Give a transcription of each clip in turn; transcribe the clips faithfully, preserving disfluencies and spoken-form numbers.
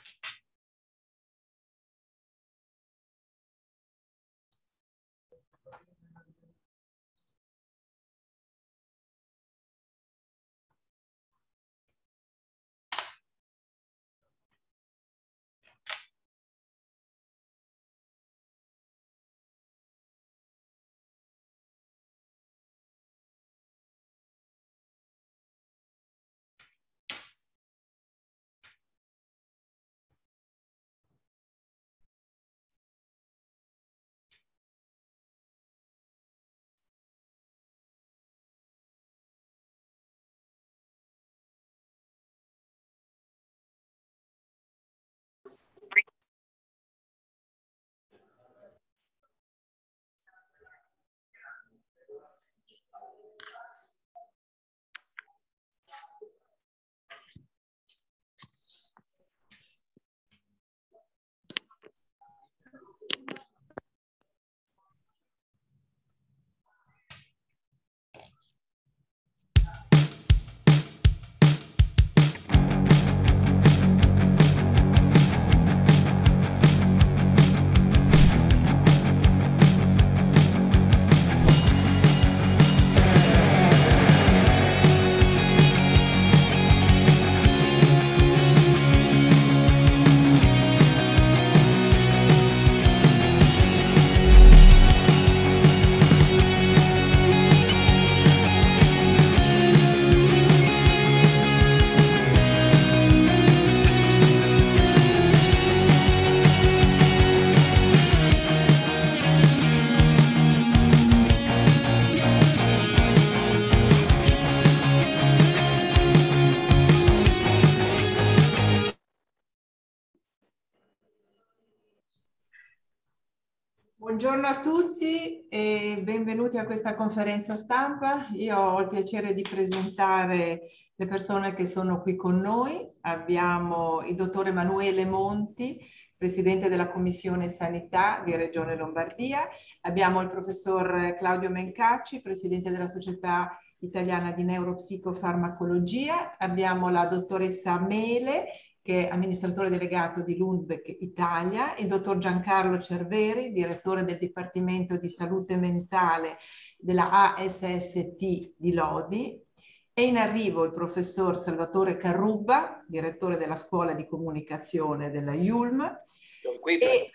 Buongiorno a tutti e benvenuti a questa conferenza stampa. Io ho il piacere di presentare le persone che sono qui con noi. Abbiamo il dottor Emanuele Monti, Presidente della Commissione Sanità di Regione Lombardia. Abbiamo il professor Claudio Mencacci, Presidente della Società Italiana di Neuropsicofarmacologia. Abbiamo la dottoressa Mele, che è amministratore delegato di Lundbeck Italia, il dottor Giancarlo Cerveri, direttore del Dipartimento di Salute Mentale della A S S T di Lodi. È in arrivo il professor Salvatore Carrubba, direttore della Scuola di Comunicazione della I U L M. Sono qui, e...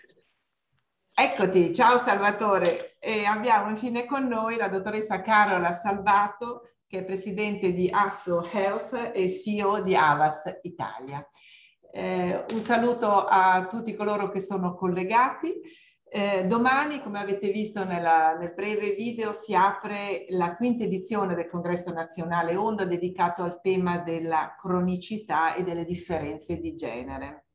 Eccoti, ciao Salvatore. E abbiamo infine con noi la dottoressa Carola Salvato, che è presidente di Asso Health e C E O di Havas Italia. Eh, un saluto a tutti coloro che sono collegati. Eh, domani, come avete visto nella, nel breve video, si apre la quinta edizione del Congresso Nazionale Onda dedicato al tema della cronicità e delle differenze di genere.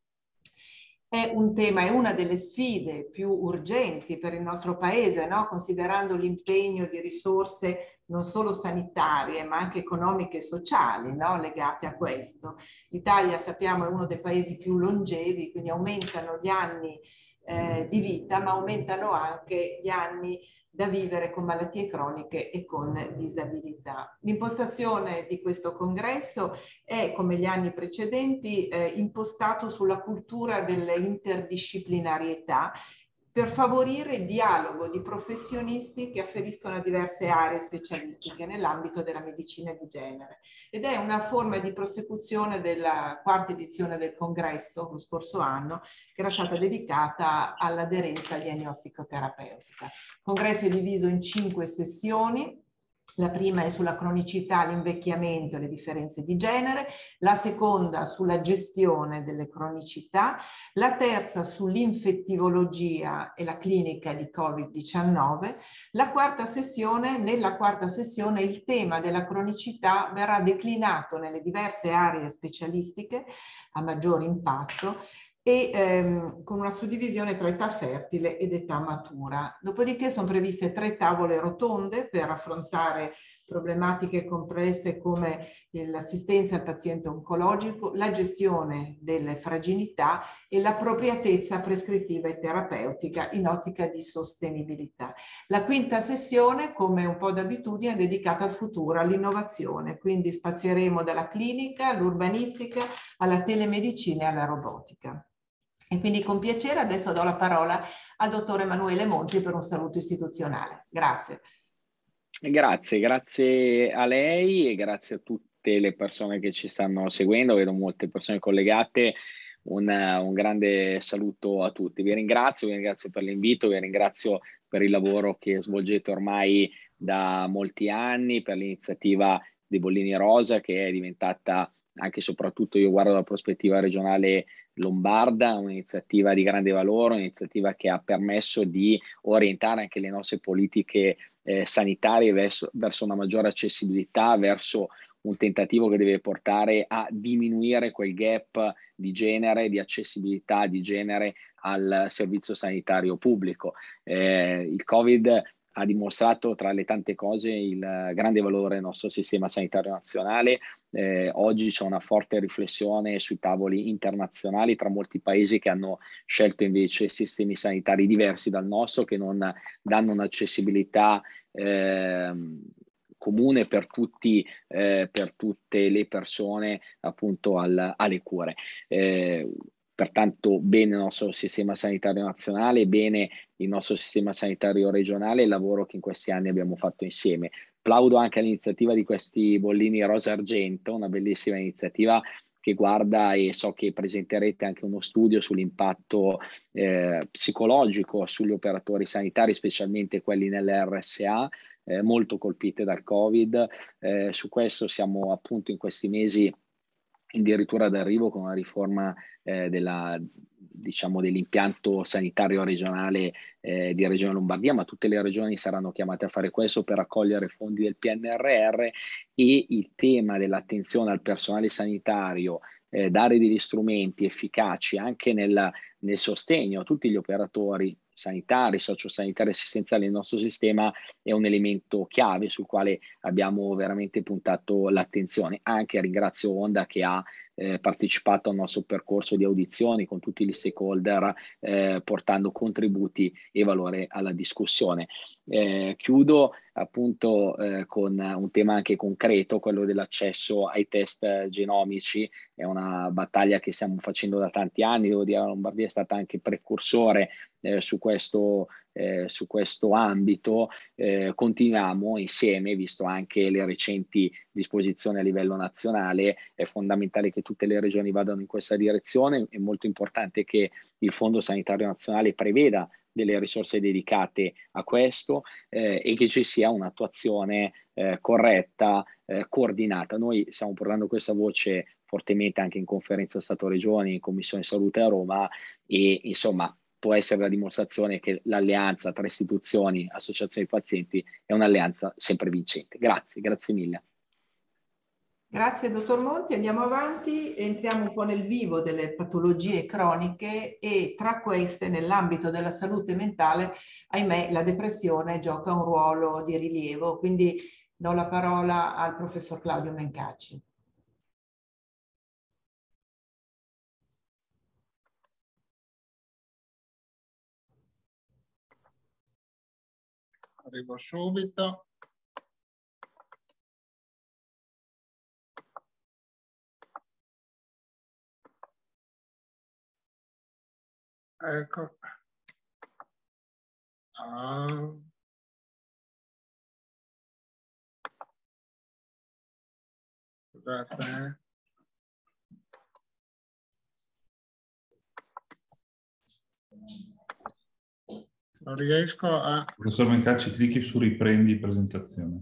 È un tema, è una delle sfide più urgenti per il nostro Paese, no? Considerando l'impegno di risorse non solo sanitarie ma anche economiche e sociali, no? Legate a questo. L'Italia, sappiamo, è uno dei paesi più longevi, quindi aumentano gli anni eh, di vita, ma aumentano anche gli anni da vivere con malattie croniche e con disabilità. L'impostazione di questo congresso è, come gli anni precedenti, eh, impostato sulla cultura dell'interdisciplinarietà per favorire il dialogo di professionisti che afferiscono a diverse aree specialistiche nell'ambito della medicina di genere. Ed è una forma di prosecuzione della quarta edizione del congresso, lo scorso anno, che era stata dedicata all'aderenza diagnostico-terapeutica. Il congresso è diviso in cinque sessioni. La prima è sulla cronicità, l'invecchiamento e le differenze di genere, la seconda sulla gestione delle cronicità, la terza sull'infettivologia e la clinica di Covid diciannove, la quarta sessione, nella quarta sessione il tema della cronicità verrà declinato nelle diverse aree specialistiche a maggior impatto e ehm, con una suddivisione tra età fertile ed età matura. Dopodiché sono previste tre tavole rotonde per affrontare problematiche complesse come l'assistenza al paziente oncologico, la gestione delle fragilità e l'appropriatezza prescrittiva e terapeutica in ottica di sostenibilità. La quinta sessione, come un po' d'abitudine, è dedicata al futuro, all'innovazione, quindi spazieremo dalla clinica all'urbanistica, alla telemedicina e alla robotica. E quindi con piacere adesso do la parola al dottor Emanuele Monti per un saluto istituzionale. Grazie. Grazie, grazie a lei e grazie a tutte le persone che ci stanno seguendo, vedo molte persone collegate, un, un grande saluto a tutti. Vi ringrazio, vi ringrazio per l'invito, vi ringrazio per il lavoro che svolgete ormai da molti anni, per l'iniziativa dei Bollini Rosa che è diventata, anche e soprattutto io guardo la prospettiva regionale lombarda, un'iniziativa di grande valore, un'iniziativa che ha permesso di orientare anche le nostre politiche eh, sanitarie verso, verso una maggiore accessibilità, verso un tentativo che deve portare a diminuire quel gap di genere, di accessibilità di genere al servizio sanitario pubblico. Eh, il Covid ha dimostrato tra le tante cose il grande valore del nostro sistema sanitario nazionale. Eh, oggi c'è una forte riflessione sui tavoli internazionali tra molti paesi che hanno scelto invece sistemi sanitari diversi dal nostro, che non danno un'accessibilità eh, comune per tutti, eh, per tutte le persone appunto al, alle cure. Eh, Pertanto bene il nostro sistema sanitario nazionale, bene il nostro sistema sanitario regionale e il lavoro che in questi anni abbiamo fatto insieme. Plaudo anche all'iniziativa di questi bollini rosa argento, una bellissima iniziativa che guarda, e so che presenterete anche uno studio sull'impatto eh, psicologico sugli operatori sanitari, specialmente quelli nell'R S A, eh, molto colpite dal Covid. Eh, su questo siamo appunto in questi mesi addirittura d'arrivo con una riforma eh, della, diciamo, dell'impianto sanitario regionale eh, di Regione Lombardia, ma tutte le regioni saranno chiamate a fare questo per raccogliere fondi del P N R R, e il tema dell'attenzione al personale sanitario, eh, dare degli strumenti efficaci anche nel, nel sostegno a tutti gli operatori sanitari, sociosanitari, assistenziali del nostro sistema è un elemento chiave sul quale abbiamo veramente puntato l'attenzione. Anche ringrazio Onda che ha eh, partecipato al nostro percorso di audizioni con tutti gli stakeholder, eh, portando contributi e valore alla discussione. Eh, chiudo appunto eh, con un tema anche concreto, quello dell'accesso ai test genomici. È una battaglia che stiamo facendo da tanti anni, devo dire la Lombardia è stata anche precursore eh, su questo, eh, su questo ambito. Eh, continuiamo insieme, visto anche le recenti disposizioni a livello nazionale, è fondamentale che tutte le regioni vadano in questa direzione, è molto importante che il Fondo Sanitario Nazionale preveda delle risorse dedicate a questo eh, e che ci sia un'attuazione eh, corretta, eh, coordinata. Noi stiamo portando questa voce fortemente anche in conferenza Stato-Regioni, in Commissione Salute a Roma, e insomma può essere la dimostrazione che l'alleanza tra istituzioni, associazioni di pazienti è un'alleanza sempre vincente. Grazie, grazie mille. Grazie dottor Monti, andiamo avanti, entriamo un po' nel vivo delle patologie croniche e tra queste nell'ambito della salute mentale, ahimè, la depressione gioca un ruolo di rilievo, quindi do la parola al professor Claudio Mencacci. Arrivo subito. Ecco. Ah. Scusate, eh. Non riesco a... Professor Mencacci, clicchi su riprendi presentazione.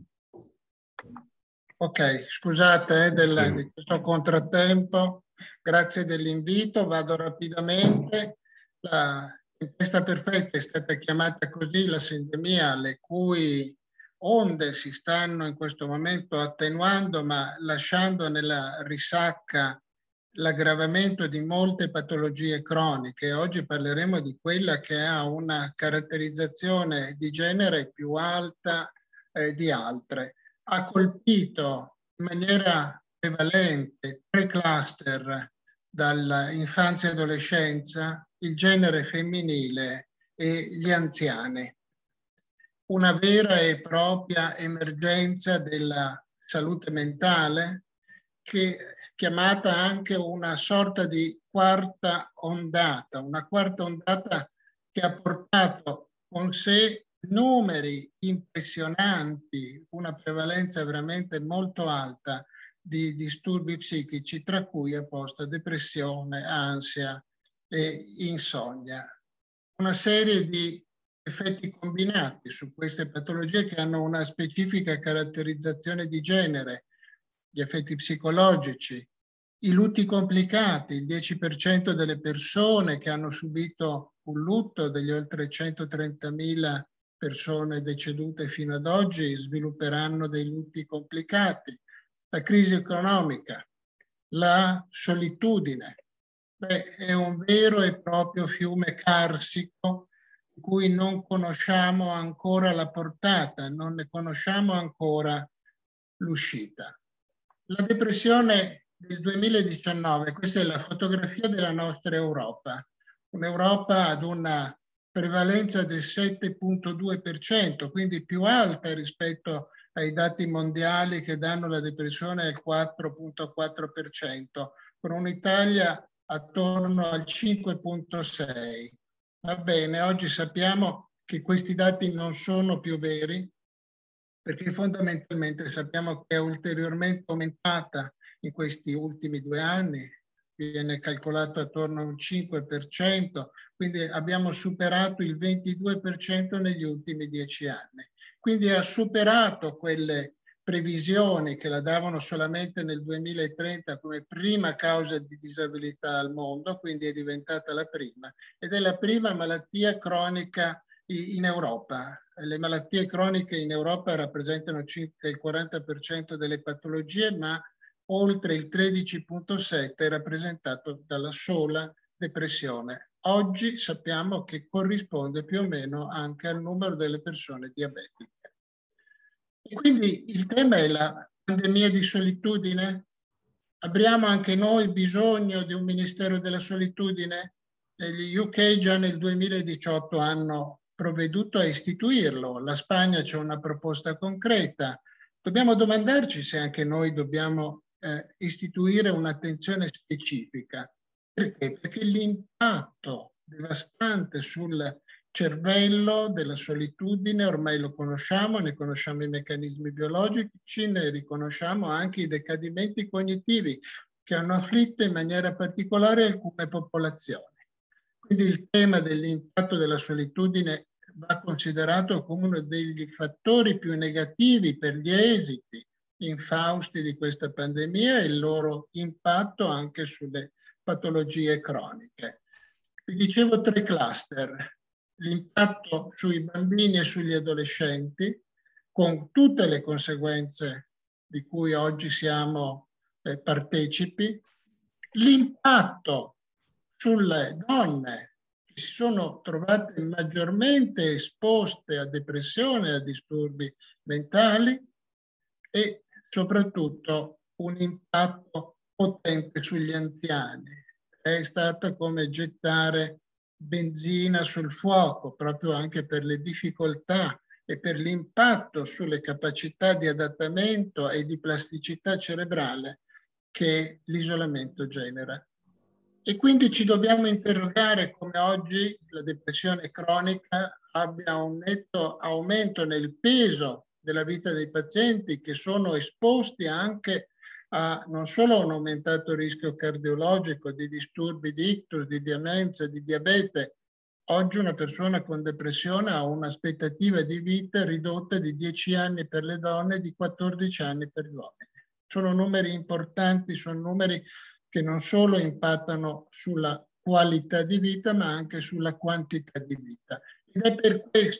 Ok, scusate eh, del, di questo contrattempo. Grazie dell'invito, vado rapidamente. La tempesta perfetta è stata chiamata così la sindemia, le cui onde si stanno in questo momento attenuando, ma lasciando nella risacca l'aggravamento di molte patologie croniche. Oggi parleremo di quella che ha una caratterizzazione di genere più alta eh, di altre. Ha colpito in maniera prevalente tre cluster dall'infanzia e adolescenza, il genere femminile e gli anziani. Una vera e propria emergenza della salute mentale che chiamata anche una sorta di quarta ondata, una quarta ondata che ha portato con sé numeri impressionanti, una prevalenza veramente molto alta di disturbi psichici, tra cui apposta depressione, ansia e insonnia. Una serie di effetti combinati su queste patologie che hanno una specifica caratterizzazione di genere, gli effetti psicologici, i lutti complicati, il dieci per cento delle persone che hanno subito un lutto, degli oltre centotrentamila persone decedute fino ad oggi, svilupperanno dei lutti complicati, la crisi economica, la solitudine. Beh, è un vero e proprio fiume carsico di cui non conosciamo ancora la portata, non ne conosciamo ancora l'uscita. La depressione del duemiladiciannove, questa è la fotografia della nostra Europa, un'Europa ad una prevalenza del sette virgola due per cento, quindi più alta rispetto ai dati mondiali che danno la depressione al quattro virgola quattro per cento, con un'Italia attorno al cinque virgola sei per cento. Va bene, oggi sappiamo che questi dati non sono più veri, perché fondamentalmente sappiamo che è ulteriormente aumentata in questi ultimi due anni, viene calcolato attorno a un cinque per cento, quindi abbiamo superato il ventidue per cento negli ultimi dieci anni. Quindi ha superato quelle previsioni che la davano solamente nel duemilatrenta come prima causa di disabilità al mondo, quindi è diventata la prima, ed è la prima malattia cronica in Europa. Le malattie croniche in Europa rappresentano circa il quaranta per cento delle patologie, ma oltre il tredici virgola sette è rappresentato dalla sola depressione. Oggi sappiamo che corrisponde più o meno anche al numero delle persone diabetiche. E quindi il tema è la pandemia di solitudine. Abbiamo anche noi bisogno di un Ministero della Solitudine? Negli U K già nel duemiladiciotto hanno provveduto a istituirlo. La Spagna c'è una proposta concreta. Dobbiamo domandarci se anche noi dobbiamo eh, istituire un'attenzione specifica. Perché? Perché l'impatto devastante sul cervello della solitudine ormai lo conosciamo, ne conosciamo i meccanismi biologici, ne riconosciamo anche i decadimenti cognitivi che hanno afflitto in maniera particolare alcune popolazioni. Quindi il tema dell'impatto della solitudine va considerato come uno degli fattori più negativi per gli esiti infausti di questa pandemia e il loro impatto anche sulle patologie croniche. Vi dicevo tre cluster. L'impatto sui bambini e sugli adolescenti, con tutte le conseguenze di cui oggi siamo eh, partecipi, l'impatto sulle donne che si sono trovate maggiormente esposte a depressione, a disturbi mentali e soprattutto un impatto potente sugli anziani. È stato come gettare benzina sul fuoco, proprio anche per le difficoltà e per l'impatto sulle capacità di adattamento e di plasticità cerebrale che l'isolamento genera. E quindi ci dobbiamo interrogare come oggi la depressione cronica abbia un netto aumento nel peso della vita dei pazienti che sono esposti anche a non solo un aumentato rischio cardiologico, di disturbi di ictus, di demenza, di diabete. Oggi una persona con depressione ha un'aspettativa di vita ridotta di dieci anni per le donne e di quattordici anni per gli uomini. Sono numeri importanti, sono numeri che non solo impattano sulla qualità di vita, ma anche sulla quantità di vita. Ed è per questo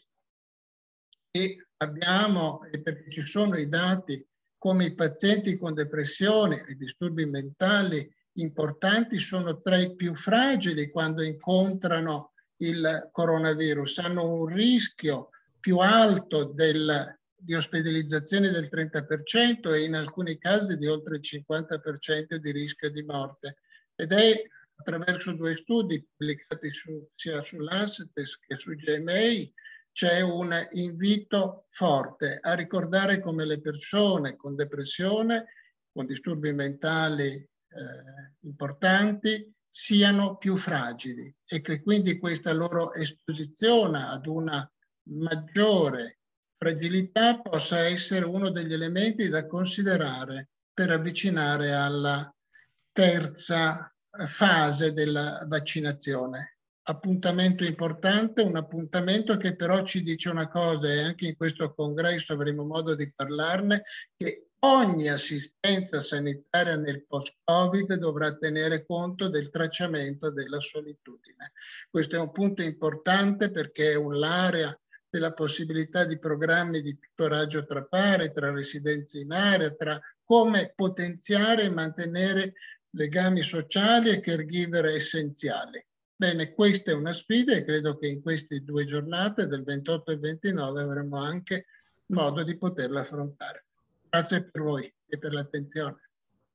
che abbiamo, e perché ci sono i dati, come i pazienti con depressione e disturbi mentali importanti sono tra i più fragili quando incontrano il coronavirus, hanno un rischio più alto del, di ospedalizzazione del trenta per cento e in alcuni casi di oltre il cinquanta per cento di rischio di morte. Ed è attraverso due studi pubblicati su, sia sull'Lancet che su J M A c'è un invito forte a ricordare come le persone con depressione, con disturbi mentali eh, importanti siano più fragili e che quindi questa loro esposizione ad una maggiore fragilità possa essere uno degli elementi da considerare per avvicinare alla terza fase della vaccinazione. Appuntamento importante, un appuntamento che però ci dice una cosa, e anche in questo congresso avremo modo di parlarne, che ogni assistenza sanitaria nel post-Covid dovrà tenere conto del tracciamento della solitudine. Questo è un punto importante perché è un'area della possibilità di programmi di tutoraggio tra pari, tra residenze in area, tra come potenziare e mantenere legami sociali e caregiver essenziali. Bene, questa è una sfida e credo che in queste due giornate del ventotto e ventinove avremo anche modo di poterla affrontare. Grazie per voi e per l'attenzione.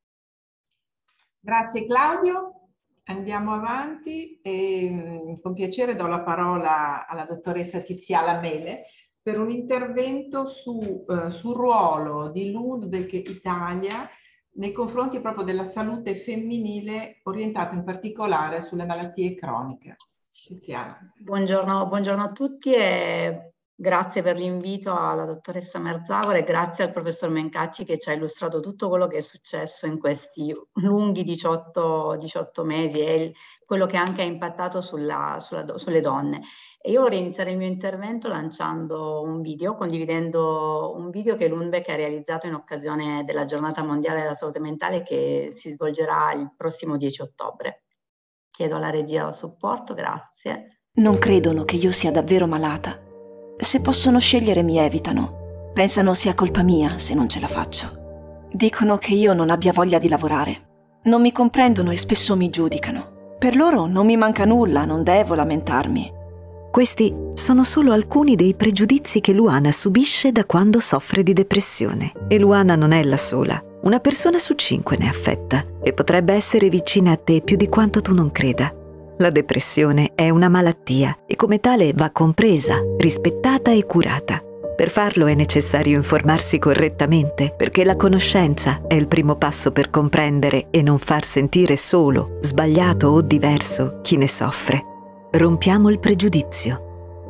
Grazie Claudio. Andiamo avanti e con piacere do la parola alla dottoressa Tiziana Mele per un intervento su, eh, sul ruolo di Lundbeck Italia nei confronti proprio della salute femminile, orientato in particolare sulle malattie croniche. Tiziana. Buongiorno, buongiorno a tutti e grazie per l'invito alla dottoressa Merzagora e grazie al professor Mencacci che ci ha illustrato tutto quello che è successo in questi lunghi diciotto, diciotto mesi e quello che anche ha impattato sulla, sulla, sulle donne. E io vorrei iniziare il mio intervento lanciando un video, condividendo un video che Lundbeck ha realizzato in occasione della Giornata Mondiale della Salute Mentale che si svolgerà il prossimo dieci ottobre. Chiedo alla regia supporto, grazie. Non credono che io sia davvero malata. Se possono scegliere mi evitano. Pensano sia colpa mia se non ce la faccio. Dicono che io non abbia voglia di lavorare. Non mi comprendono e spesso mi giudicano. Per loro non mi manca nulla, non devo lamentarmi. Questi sono solo alcuni dei pregiudizi che Luana subisce da quando soffre di depressione. E Luana non è la sola. Una persona su cinque ne è affetta e potrebbe essere vicina a te più di quanto tu non creda. La depressione è una malattia e come tale va compresa, rispettata e curata. Per farlo è necessario informarsi correttamente, perché la conoscenza è il primo passo per comprendere e non far sentire solo, sbagliato o diverso chi ne soffre. Rompiamo il pregiudizio.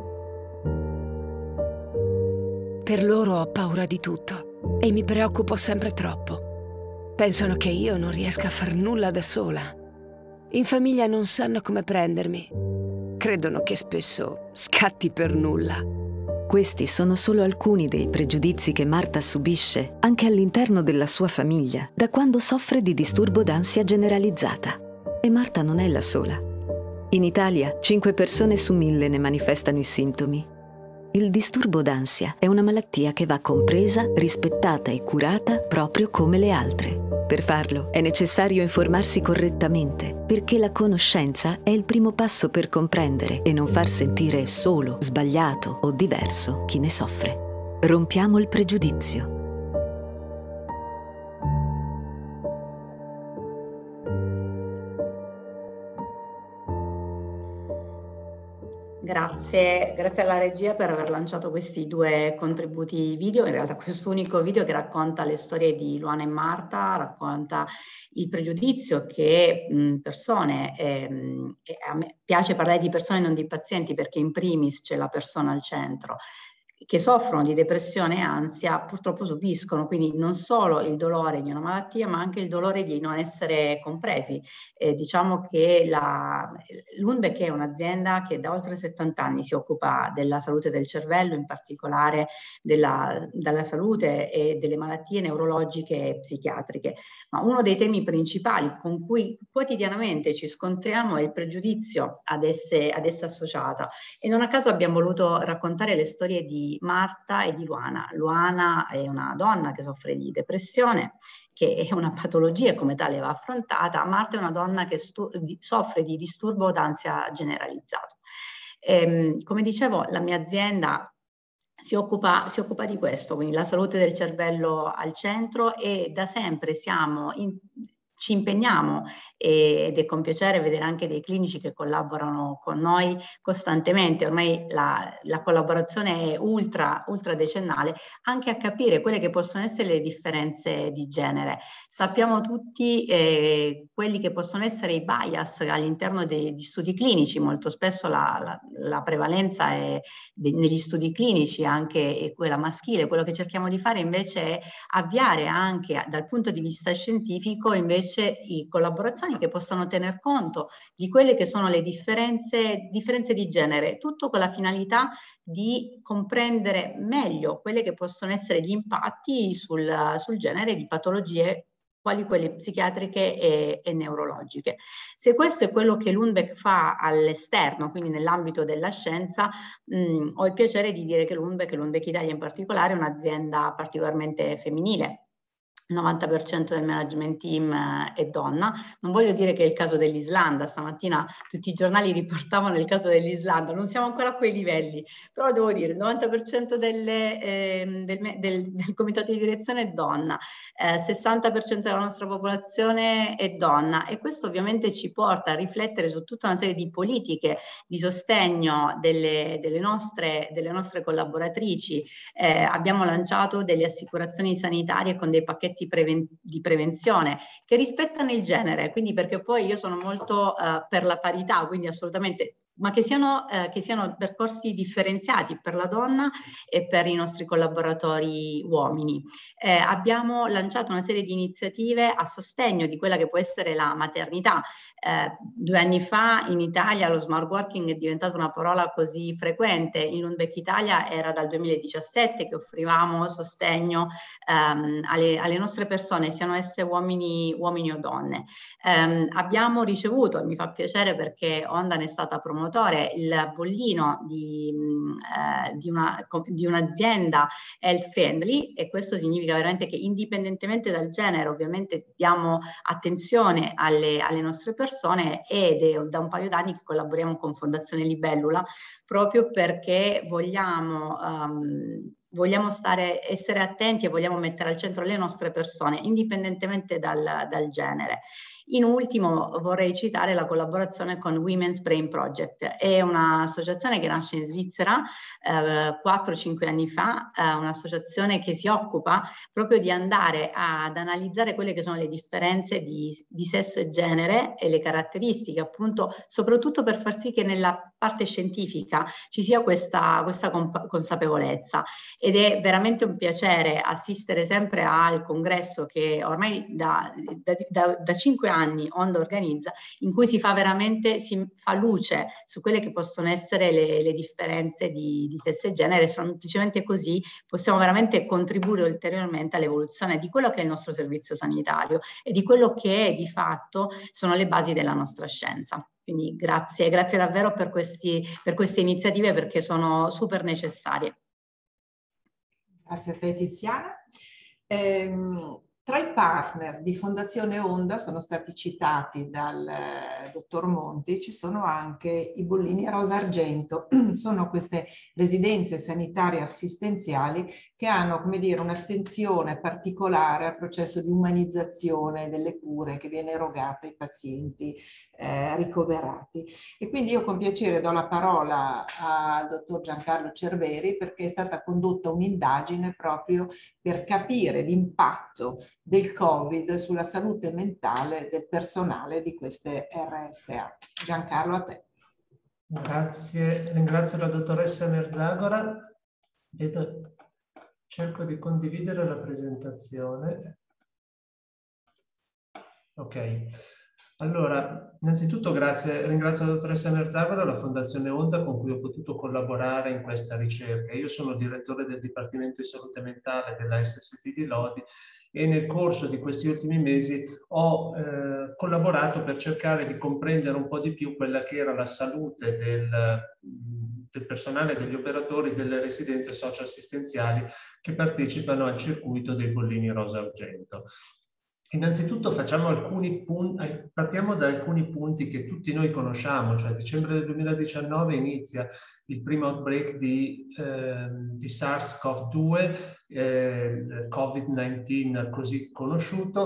Per loro ho paura di tutto e mi preoccupo sempre troppo. Pensano che io non riesca a far nulla da sola. In famiglia non sanno come prendermi. Credono che spesso scatti per nulla. Questi sono solo alcuni dei pregiudizi che Marta subisce anche all'interno della sua famiglia, da quando soffre di disturbo d'ansia generalizzata. E Marta non è la sola. In Italia, cinque persone su mille ne manifestano i sintomi. Il disturbo d'ansia è una malattia che va compresa, rispettata e curata proprio come le altre. Per farlo è necessario informarsi correttamente, perché la conoscenza è il primo passo per comprendere e non far sentire solo, sbagliato o diverso chi ne soffre. Rompiamo il pregiudizio. Grazie, grazie alla regia per aver lanciato questi due contributi video, in realtà questo unico video che racconta le storie di Luana e Marta, racconta il pregiudizio che mh, persone, ehm, e a me piace parlare di persone non di pazienti perché in primis c'è la persona al centro, che soffrono di depressione e ansia purtroppo subiscono, quindi non solo il dolore di una malattia ma anche il dolore di non essere compresi. Eh, diciamo che la, Lundbeck è un'azienda che da oltre settanta anni si occupa della salute del cervello, in particolare della, della salute e delle malattie neurologiche e psichiatriche, ma uno dei temi principali con cui quotidianamente ci scontriamo è il pregiudizio ad esse, ad esse associata, e non a caso abbiamo voluto raccontare le storie di Marta e di Luana. Luana è una donna che soffre di depressione, che è una patologia e come tale va affrontata. Marta è una donna che di, soffre di disturbo d'ansia generalizzato. Ehm, come dicevo, la mia azienda si occupa, si occupa di questo, quindi la salute del cervello al centro, e da sempre siamo in, ci impegniamo ed è con piacere vedere anche dei clinici che collaborano con noi costantemente, ormai la, la collaborazione è ultra, ultra decennale, anche a capire quelle che possono essere le differenze di genere. Sappiamo tutti eh, quelli che possono essere i bias all'interno degli studi clinici, molto spesso la, la, la prevalenza è de, negli studi clinici anche è quella maschile. Quello che cerchiamo di fare invece è avviare anche dal punto di vista scientifico invece i collaborazioni che possano tener conto di quelle che sono le differenze, differenze di genere, tutto con la finalità di comprendere meglio quelle che possono essere gli impatti sul, sul genere di patologie quali quelle psichiatriche e, e neurologiche. Se questo è quello che Lundbeck fa all'esterno, quindi nell'ambito della scienza, mh, ho il piacere di dire che Lundbeck, Lundbeck Italia in particolare, è un'azienda particolarmente femminile. Il novanta per cento del management team è donna. Non voglio dire che è il caso dell'Islanda, stamattina tutti i giornali riportavano il caso dell'Islanda, non siamo ancora a quei livelli, però devo dire il novanta per cento delle, eh, del, del, del comitato di direzione è donna, eh, sessanta per cento della nostra popolazione è donna, e questo ovviamente ci porta a riflettere su tutta una serie di politiche di sostegno delle, delle, nostre, delle nostre collaboratrici. Eh, abbiamo lanciato delle assicurazioni sanitarie con dei pacchetti Preven- di prevenzione che rispettano il genere, quindi perché poi io sono molto uh, per la parità, quindi assolutamente, ma che siano, eh, che siano percorsi differenziati per la donna e per i nostri collaboratori uomini. Eh, abbiamo lanciato una serie di iniziative a sostegno di quella che può essere la maternità. Eh, due anni fa in Italia lo smart working è diventata una parola così frequente. In Lundbeck Italia era dal duemiladiciassette che offrivamo sostegno ehm, alle, alle nostre persone, siano esse uomini, uomini o donne. Eh, abbiamo ricevuto, e mi fa piacere perché Onda ne è stata promotore, il bollino di, eh, di, una, di un'azienda health friendly, e questo significa veramente che indipendentemente dal genere ovviamente diamo attenzione alle, alle nostre persone, ed è da un paio d'anni che collaboriamo con Fondazione Libellula proprio perché vogliamo um, vogliamo stare, essere attenti e vogliamo mettere al centro le nostre persone indipendentemente dal, dal genere. In ultimo vorrei citare la collaborazione con Women's Brain Project, è un'associazione che nasce in Svizzera eh, quattro cinque anni fa, eh, un'associazione che si occupa proprio di andare ad analizzare quelle che sono le differenze di, di sesso e genere e le caratteristiche, appunto, soprattutto per far sì che nella parte scientifica ci sia questa, questa consapevolezza. Ed è veramente un piacere assistere sempre al congresso che ormai da, da, da, da cinque anni Onda organizza, in cui si fa veramente, si fa luce su quelle che possono essere le, le differenze di, di sesso e genere. Semplicemente così possiamo veramente contribuire ulteriormente all'evoluzione di quello che è il nostro servizio sanitario e di quello che di fatto sono le basi della nostra scienza. Quindi grazie, grazie davvero per, questi, per queste iniziative, perché sono super necessarie. Grazie a te Tiziana. Ehm, tra i partner di Fondazione Onda sono stati citati dal eh, dottor Monti, ci sono anche i bollini Rosa Argento. Sono queste residenze sanitarie assistenziali che hanno, come dire, un'attenzione particolare al processo di umanizzazione delle cure che viene erogata ai pazienti eh, ricoverati. E quindi io con piacere do la parola al dottor Giancarlo Cerveri, perché è stata condotta un'indagine proprio per capire l'impatto del Covid sulla salute mentale del personale di queste R S A. Giancarlo, a te. Grazie, ringrazio la dottoressa Merzagora. Vedo, cerco di condividere la presentazione. Ok, allora, innanzitutto grazie, ringrazio la dottoressa Merzagora e la Fondazione Onda con cui ho potuto collaborare in questa ricerca. Io sono direttore del Dipartimento di Salute Mentale della S S T di Lodi e nel corso di questi ultimi mesi ho eh, collaborato per cercare di comprendere un po' di più quella che era la salute del, del personale, degli operatori delle residenze socio-assistenziali che partecipano al circuito dei bollini Rosa Argento. Innanzitutto facciamo alcuni punti, partiamo da alcuni punti che tutti noi conosciamo, cioè a dicembre del duemiladiciannove inizia il primo outbreak di, eh, di SARS-CoV due, eh, Covid diciannove così conosciuto,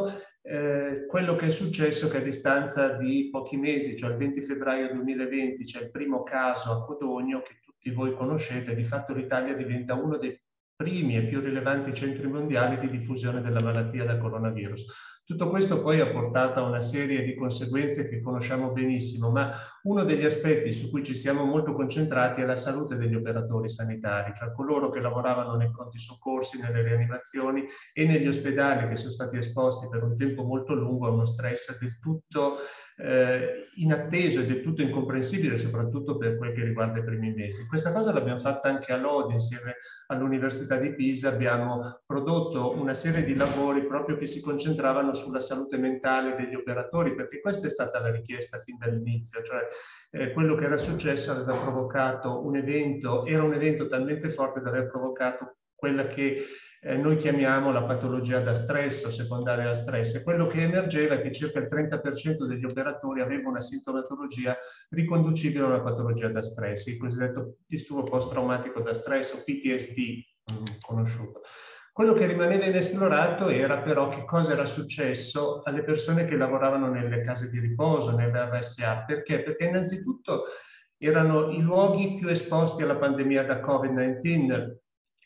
Eh, quello che è successo è che a distanza di pochi mesi, cioè il venti febbraio duemilaventi, c'è il primo caso a Codogno che tutti voi conoscete. Di fatto l'Italia diventa uno dei primi e più rilevanti centri mondiali di diffusione della malattia da coronavirus. Tutto questo poi ha portato a una serie di conseguenze che conosciamo benissimo, ma uno degli aspetti su cui ci siamo molto concentrati è la salute degli operatori sanitari, cioè coloro che lavoravano nei pronti soccorsi, nelle rianimazioni e negli ospedali, che sono stati esposti per un tempo molto lungo a uno stress del tutto eh, inatteso e del tutto incomprensibile, soprattutto per quel che riguarda i primi mesi. Questa cosa l'abbiamo fatta anche a Lodi, insieme all'Università di Pisa. Abbiamo prodotto una serie di lavori proprio che si concentravano sulla salute mentale degli operatori, perché questa è stata la richiesta fin dall'inizio, cioè eh, quello che era successo aveva provocato un evento, era un evento talmente forte da aver provocato quella che eh, noi chiamiamo la patologia da stress o secondaria da stress, e quello che emergeva è che circa il trenta per cento degli operatori aveva una sintomatologia riconducibile a una patologia da stress, il cosiddetto disturbo post-traumatico da stress o P T S D conosciuto. Quello che rimaneva inesplorato era però che cosa era successo alle persone che lavoravano nelle case di riposo, nelle R S A. Perché? Perché innanzitutto erano i luoghi più esposti alla pandemia da Covid diciannove.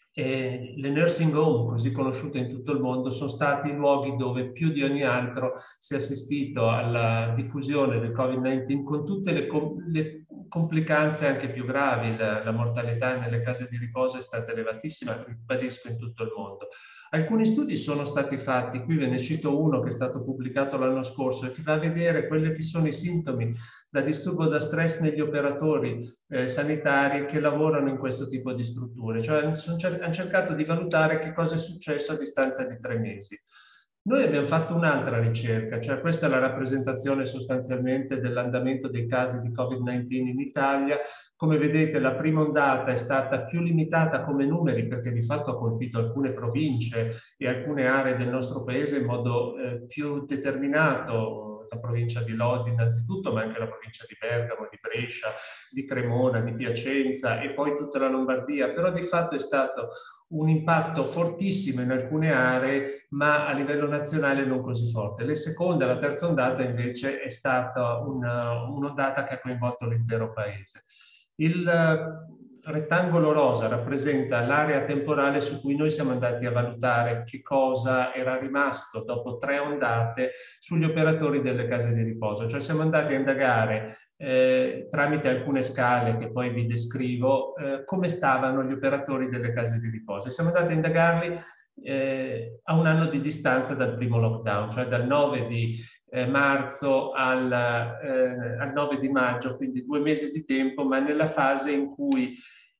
E le nursing home, così conosciute in tutto il mondo, sono stati i luoghi dove più di ogni altro si è assistito alla diffusione del Covid diciannove, con tutte le, com le complicanze anche più gravi. La, la mortalità nelle case di riposo è stata elevatissima, ribadisco, in tutto il mondo. Alcuni studi sono stati fatti, qui ve ne cito uno che è stato pubblicato l'anno scorso e che va a vedere quelli che sono i sintomi da disturbo da stress negli operatori eh, sanitari che lavorano in questo tipo di strutture. Cioè hanno cercato di valutare che cosa è successo a distanza di tre mesi. Noi abbiamo fatto un'altra ricerca, cioè questa è la rappresentazione sostanzialmente dell'andamento dei casi di Covid diciannove in Italia. Come vedete, la prima ondata è stata più limitata come numeri, perché di fatto ha colpito alcune province e alcune aree del nostro paese in modo eh, più determinato. La provincia di Lodi innanzitutto, ma anche la provincia di Bergamo, di Brescia, di Cremona, di Piacenza e poi tutta la Lombardia. Però di fatto è stato un impatto fortissimo in alcune aree, ma a livello nazionale non così forte. La seconda e la terza ondata invece è stata un'ondata che ha coinvolto l'intero paese. Il rettangolo rosa rappresenta l'area temporale su cui noi siamo andati a valutare che cosa era rimasto dopo tre ondate sugli operatori delle case di riposo. Cioè siamo andati a indagare eh, tramite alcune scale che poi vi descrivo eh, come stavano gli operatori delle case di riposo. E siamo andati a indagarli eh, a un anno di distanza dal primo lockdown, cioè dal nove di Eh, marzo al, eh, al nove di maggio, quindi due mesi di tempo, ma nella fase in cui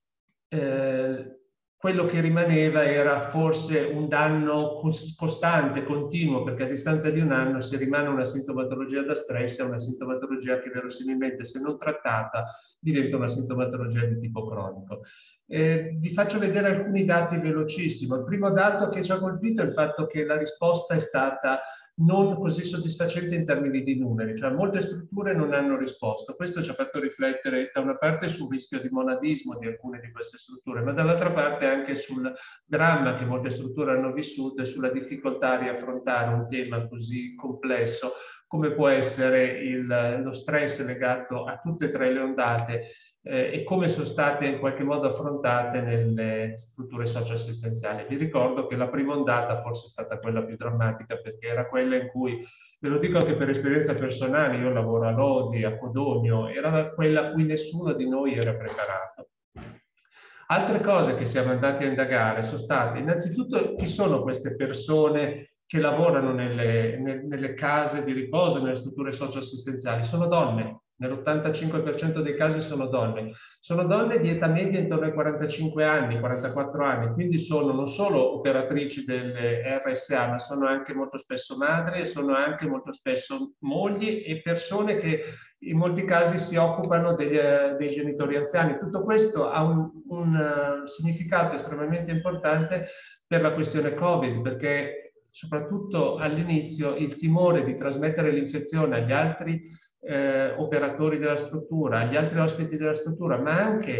eh, quello che rimaneva era forse un danno costante, continuo, perché a distanza di un anno, se rimane una sintomatologia da stress, è una sintomatologia che verosimilmente, se non trattata, diventa una sintomatologia di tipo cronico. Eh, vi faccio vedere alcuni dati velocissimo. Il primo dato che ci ha colpito è il fatto che la risposta è stata non così soddisfacente in termini di numeri, cioè molte strutture non hanno risposto. Questo ci ha fatto riflettere da una parte sul rischio di monadismo di alcune di queste strutture, ma dall'altra parte anche sul dramma che molte strutture hanno vissuto e sulla difficoltà di affrontare un tema così complesso come può essere il, lo stress legato a tutte e tre le ondate eh, e come sono state in qualche modo affrontate nelle strutture socioassistenziali. Vi ricordo che la prima ondata forse è stata quella più drammatica, perché era quella in cui, ve lo dico anche per esperienza personale, io lavoro a Lodi, a Codogno, era quella a cui nessuno di noi era preparato. Altre cose che siamo andati a indagare sono state, innanzitutto, chi sono queste persone che lavorano nelle, nelle, nelle case di riposo, nelle strutture socioassistenziali. Sono donne, nell'ottantacinque per cento dei casi sono donne. Sono donne di età media intorno ai quarantacinque anni, quarantaquattro anni, quindi sono non solo operatrici delle R S A, ma sono anche molto spesso madri e sono anche molto spesso mogli e persone che in molti casi si occupano degli, dei genitori anziani. Tutto questo ha un, un uh, significato estremamente importante per la questione Covid, perché soprattutto all'inizio il timore di trasmettere l'infezione agli altri eh, operatori della struttura, agli altri ospiti della struttura, ma anche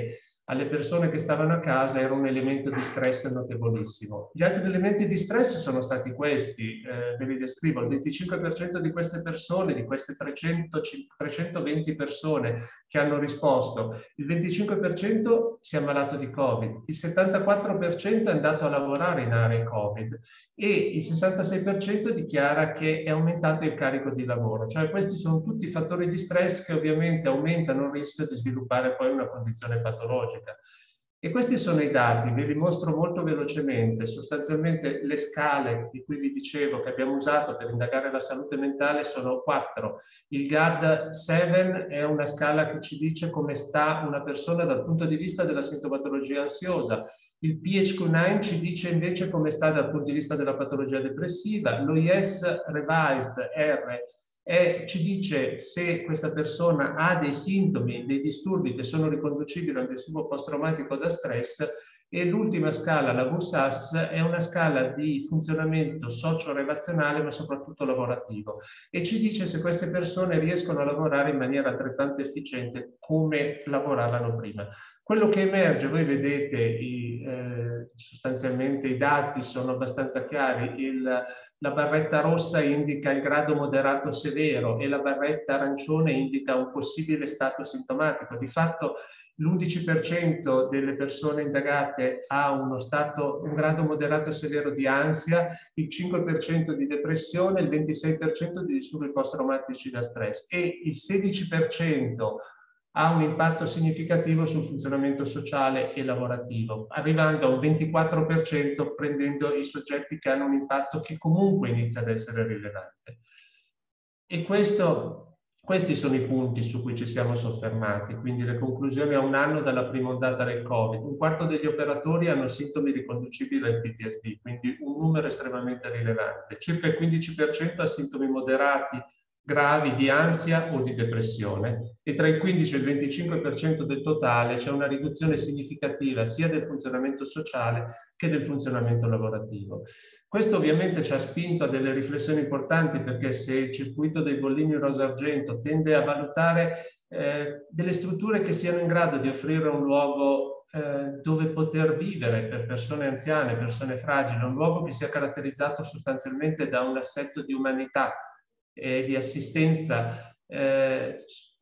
alle persone che stavano a casa era un elemento di stress notevolissimo. Gli altri elementi di stress sono stati questi, eh, ve li descrivo: il venticinque per cento di queste persone, di queste trecento, trecentoventi persone che hanno risposto, il venticinque per cento si è ammalato di Covid, il settantaquattro per cento è andato a lavorare in aree Covid e il sessantasei per cento dichiara che è aumentato il carico di lavoro. Cioè questi sono tutti fattori di stress che ovviamente aumentano il rischio di sviluppare poi una condizione patologica. E questi sono i dati, vi li mostro molto velocemente. Sostanzialmente le scale di cui vi dicevo che abbiamo usato per indagare la salute mentale sono quattro. Il G A D sette è una scala che ci dice come sta una persona dal punto di vista della sintomatologia ansiosa. Il P H Q nove ci dice invece come sta dal punto di vista della patologia depressiva. L'O I S Revised R E ci dice se questa persona ha dei sintomi, dei disturbi che sono riconducibili al disturbo post-traumatico da stress, e l'ultima scala, la V S A S, è una scala di funzionamento socio-relazionale ma soprattutto lavorativo e ci dice se queste persone riescono a lavorare in maniera altrettanto efficiente come lavoravano prima. Quello che emerge, voi vedete i, eh, sostanzialmente i dati sono abbastanza chiari. Il, la barretta rossa indica il grado moderato severo e la barretta arancione indica un possibile stato sintomatico. Di fatto l'undici per cento delle persone indagate ha uno stato, un grado moderato severo di ansia, il cinque per cento di depressione, il ventisei per cento di disturbi post-traumatici da stress e il sedici per cento ha un impatto significativo sul funzionamento sociale e lavorativo, arrivando a un ventiquattro per cento prendendo i soggetti che hanno un impatto che comunque inizia ad essere rilevante. E questo, questi sono i punti su cui ci siamo soffermati, quindi le conclusioni a un anno dalla prima ondata del Covid. Un quarto degli operatori hanno sintomi riconducibili al P T S D, quindi un numero estremamente rilevante. Circa il quindici per cento ha sintomi moderati gravi di ansia o di depressione e tra il quindici e il venticinque per cento del totale c'è una riduzione significativa sia del funzionamento sociale che del funzionamento lavorativo. Questo ovviamente ci ha spinto a delle riflessioni importanti, perché se il circuito dei bollini rosa-argento tende a valutare eh, delle strutture che siano in grado di offrire un luogo eh, dove poter vivere per persone anziane, persone fragili, un luogo che sia caratterizzato sostanzialmente da un assetto di umanità e di assistenza, eh,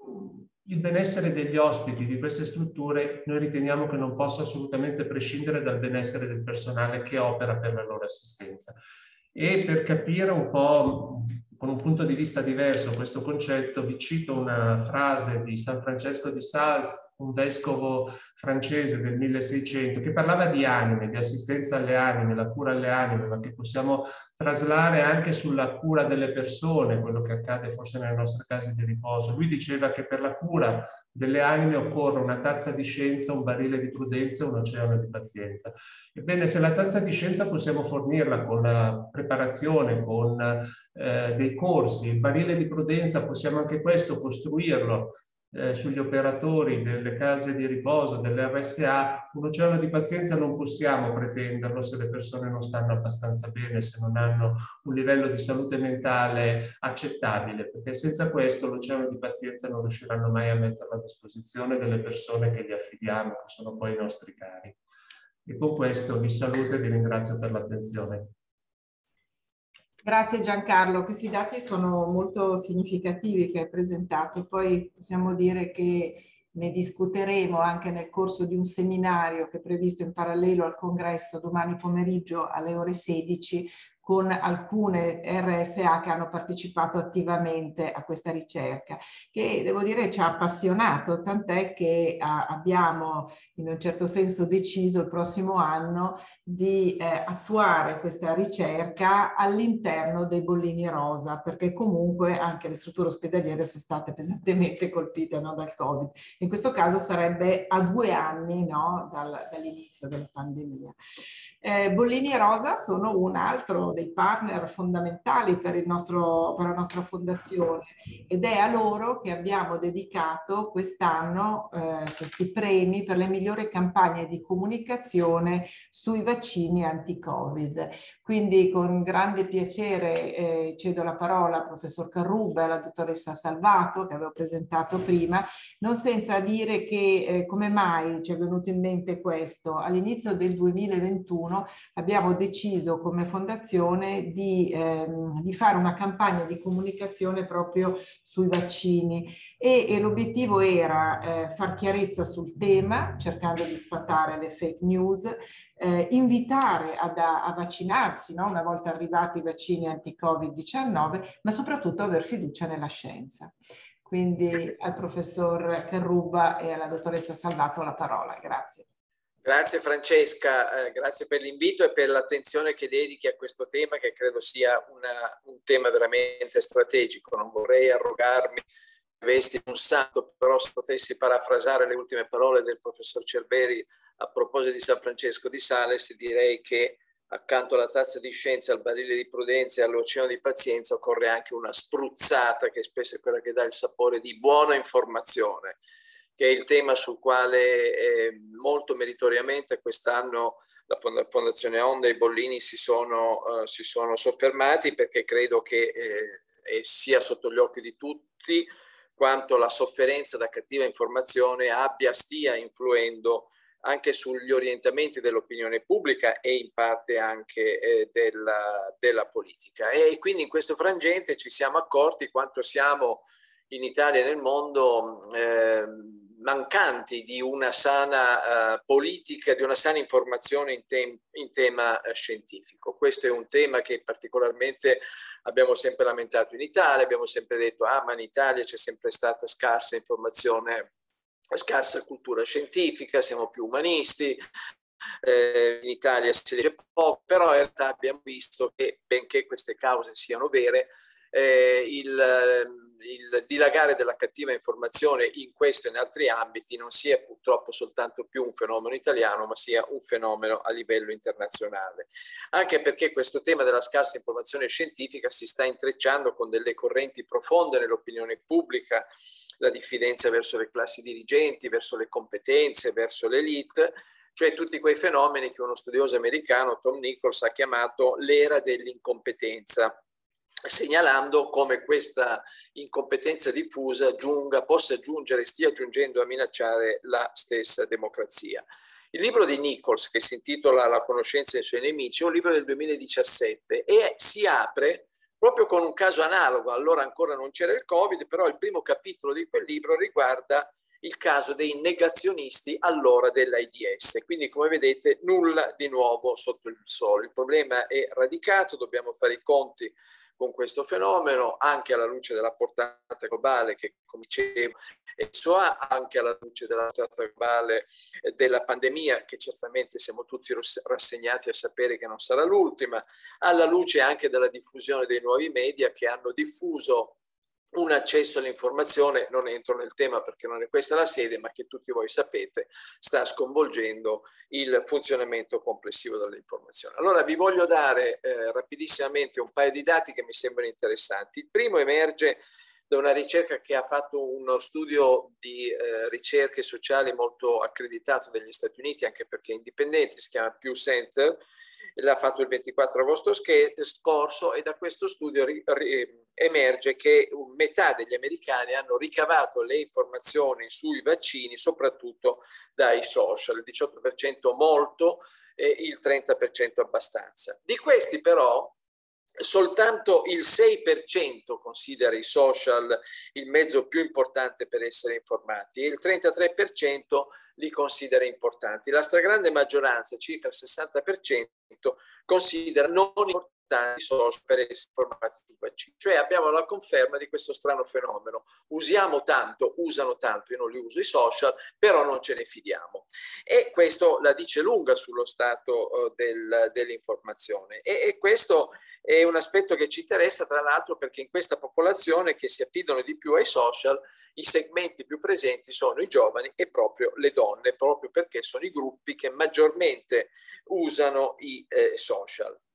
il benessere degli ospiti di queste strutture noi riteniamo che non possa assolutamente prescindere dal benessere del personale che opera per la loro assistenza. E per capire un po' con un punto di vista diverso questo concetto, vi cito una frase di San Francesco di Sales, un vescovo francese del milleseicento, che parlava di anime, di assistenza alle anime, la cura alle anime, ma che possiamo traslare anche sulla cura delle persone, quello che accade forse nelle nostre case di riposo. Lui diceva che per la cura delle anime occorre una tazza di scienza, un barile di prudenza e un oceano di pazienza. Ebbene, se la tazza di scienza possiamo fornirla con la preparazione, con eh, dei corsi, il barile di prudenza possiamo anche questo costruirlo eh, sugli operatori delle case di riposo, delle R S A, un oceano di pazienza non possiamo pretenderlo se le persone non stanno abbastanza bene, se non hanno un livello di salute mentale accettabile, perché senza questo l'oceano di pazienza non riusciranno mai a metterlo a disposizione delle persone che gli affidiamo, che sono poi i nostri cari. E con questo vi saluto e vi ringrazio per l'attenzione. Grazie Giancarlo, questi dati sono molto significativi che hai presentato, poi possiamo dire che ne discuteremo anche nel corso di un seminario che è previsto in parallelo al congresso domani pomeriggio alle ore sedici con alcune R S A che hanno partecipato attivamente a questa ricerca, che devo dire ci ha appassionato, tant'è che a, abbiamo in un certo senso deciso il prossimo anno di eh, attuare questa ricerca all'interno dei bollini rosa, perché comunque anche le strutture ospedaliere sono state pesantemente colpite, no, dal Covid. In questo caso sarebbe a due anni, no, dal, dall'inizio della pandemia. Eh, bollini rosa sono un altro dei partner fondamentali per, il nostro, per la nostra fondazione, ed è a loro che abbiamo dedicato quest'anno eh, questi premi per le migliori campagne di comunicazione sui vaccini anti-Covid. Quindi con grande piacere eh, cedo la parola al professor Carrubba e alla dottoressa Salvato, che avevo presentato prima, non senza dire che eh, come mai ci è venuto in mente questo. All'inizio del duemilaventuno abbiamo deciso come fondazione di, ehm, di fare una campagna di comunicazione proprio sui vaccini e, e l'obiettivo era eh, far chiarezza sul tema, cercando di sfatare le fake news, eh, invitare ad, a, a vaccinarsi, no? Una volta arrivati i vaccini anti-Covid diciannove, ma soprattutto aver fiducia nella scienza. Quindi al professor Carrubba e alla dottoressa Salvato la parola. Grazie. Grazie Francesca, eh, grazie per l'invito e per l'attenzione che dedichi a questo tema, che credo sia una, un tema veramente strategico. Non vorrei arrogarmi vesti un santo, però se potessi parafrasare le ultime parole del professor Cerberi a proposito di San Francesco di Sales, direi che accanto alla tazza di scienza, al barile di prudenza e all'oceano di pazienza occorre anche una spruzzata, che spesso è quella che dà il sapore di buona informazione, che è il tema sul quale eh, molto meritoriamente quest'anno la Fondazione Onda e i Bollini si sono, uh, si sono soffermati, perché credo che eh, sia sotto gli occhi di tutti quanto la sofferenza da cattiva informazione abbia, stia influendo anche sugli orientamenti dell'opinione pubblica e in parte anche eh, della, della politica. E quindi in questo frangente ci siamo accorti quanto siamo in Italia e nel mondo eh, mancanti di una sana uh, politica, di una sana informazione in, te in tema uh, scientifico. Questo è un tema che particolarmente abbiamo sempre lamentato in Italia, abbiamo sempre detto ah ma in Italia c'è sempre stata scarsa informazione, scarsa cultura scientifica, siamo più umanisti, eh, in Italia si dice poco, però in realtà abbiamo visto che benché queste cause siano vere, eh, il il dilagare della cattiva informazione in questo e in altri ambiti non sia purtroppo soltanto più un fenomeno italiano, ma sia un fenomeno a livello internazionale. Anche perché questo tema della scarsa informazione scientifica si sta intrecciando con delle correnti profonde nell'opinione pubblica, la diffidenza verso le classi dirigenti, verso le competenze, verso l'elite, cioè tutti quei fenomeni che uno studioso americano, Tom Nichols, ha chiamato l'era dell'incompetenza, segnalando come questa incompetenza diffusa giunga, possa giungere, stia giungendo a minacciare la stessa democrazia. Il libro di Nichols, che si intitola La conoscenza dei suoi nemici, è un libro del duemiladiciassette e si apre proprio con un caso analogo. Allora ancora non c'era il Covid, però il primo capitolo di quel libro riguarda il caso dei negazionisti all'ora dell'AIDS. Quindi, come vedete, nulla di nuovo sotto il sole. Il problema è radicato, dobbiamo fare i conti con questo fenomeno, anche alla luce della portata globale che, come dicevo, esso ha, anche alla luce della portata globale della pandemia, che certamente siamo tutti rassegnati a sapere che non sarà l'ultima, alla luce anche della diffusione dei nuovi media che hanno diffuso un accesso all'informazione, non entro nel tema perché non è questa la sede, ma che tutti voi sapete sta sconvolgendo il funzionamento complessivo dell'informazione. Allora vi voglio dare eh, rapidissimamente un paio di dati che mi sembrano interessanti. Il primo emerge da una ricerca che ha fatto uno studio di eh, ricerche sociali molto accreditato degli Stati Uniti, anche perché è indipendente, si chiama Pew Center, l'ha fatto il ventiquattro agosto scorso, e da questo studio ri, ri, emerge che metà degli americani hanno ricavato le informazioni sui vaccini soprattutto dai social, il diciotto per cento molto e il trenta per cento abbastanza. Di questi però soltanto il sei per cento considera i social il mezzo più importante per essere informati e il trentatré per cento li considera importanti. La stragrande maggioranza, circa il sessanta per cento, considera non importanti i social per essere informati sul vaccino. Cioè abbiamo la conferma di questo strano fenomeno. Usiamo tanto, usano tanto, io non li uso i social, però non ce ne fidiamo. E questo la dice lunga sullo stato uh, del, dell'informazione. E, e questo è un aspetto che ci interessa, tra l'altro, perché in questa popolazione che si affidano di più ai social, i segmenti più presenti sono i giovani e proprio le donne, proprio perché sono i gruppi che maggiormente usano i eh, social.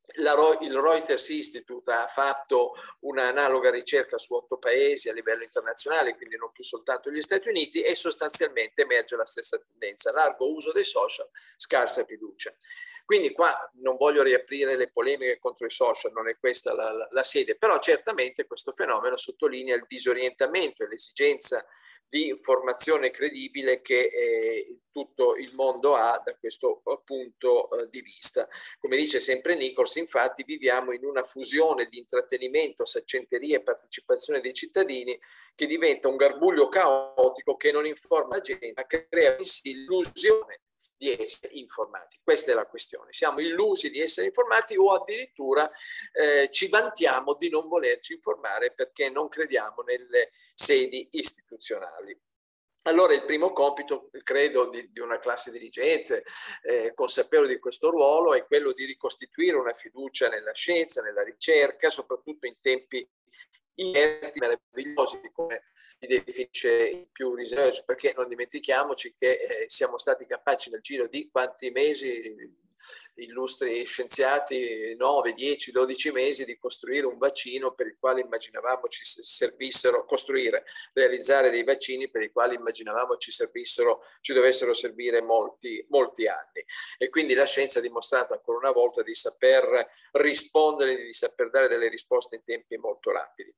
La, il Reuters Institute ha fatto un'analoga ricerca su otto paesi a livello internazionale, quindi non più soltanto gli Stati Uniti, e sostanzialmente emerge la stessa tendenza: largo uso dei social, scarsa fiducia. Quindi qua non voglio riaprire le polemiche contro i social, non è questa la, la, la sede, però certamente questo fenomeno sottolinea il disorientamento e l'esigenza di formazione credibile che eh, tutto il mondo ha da questo punto eh, di vista. Come dice sempre Nichols, infatti viviamo in una fusione di intrattenimento, saccenteria e partecipazione dei cittadini che diventa un garbuglio caotico che non informa la gente, ma crea in sì l'illusione di essere informati. Questa è la questione. Siamo illusi di essere informati o addirittura eh, ci vantiamo di non volerci informare perché non crediamo nelle sedi istituzionali. Allora il primo compito, credo, di, di una classe dirigente eh, consapevole di questo ruolo è quello di ricostituire una fiducia nella scienza, nella ricerca, soprattutto in tempi inerti, meravigliosi, come li definisce più research, perché non dimentichiamoci che eh, siamo stati capaci nel giro di quanti mesi, illustri scienziati, nove, dieci, dodici mesi, di costruire un vaccino per il quale immaginavamo ci servissero, costruire, realizzare dei vaccini per i quali immaginavamo ci servissero, ci dovessero servire molti, molti anni. E quindi la scienza ha dimostrato ancora una volta di saper rispondere, di saper dare delle risposte in tempi molto rapidi.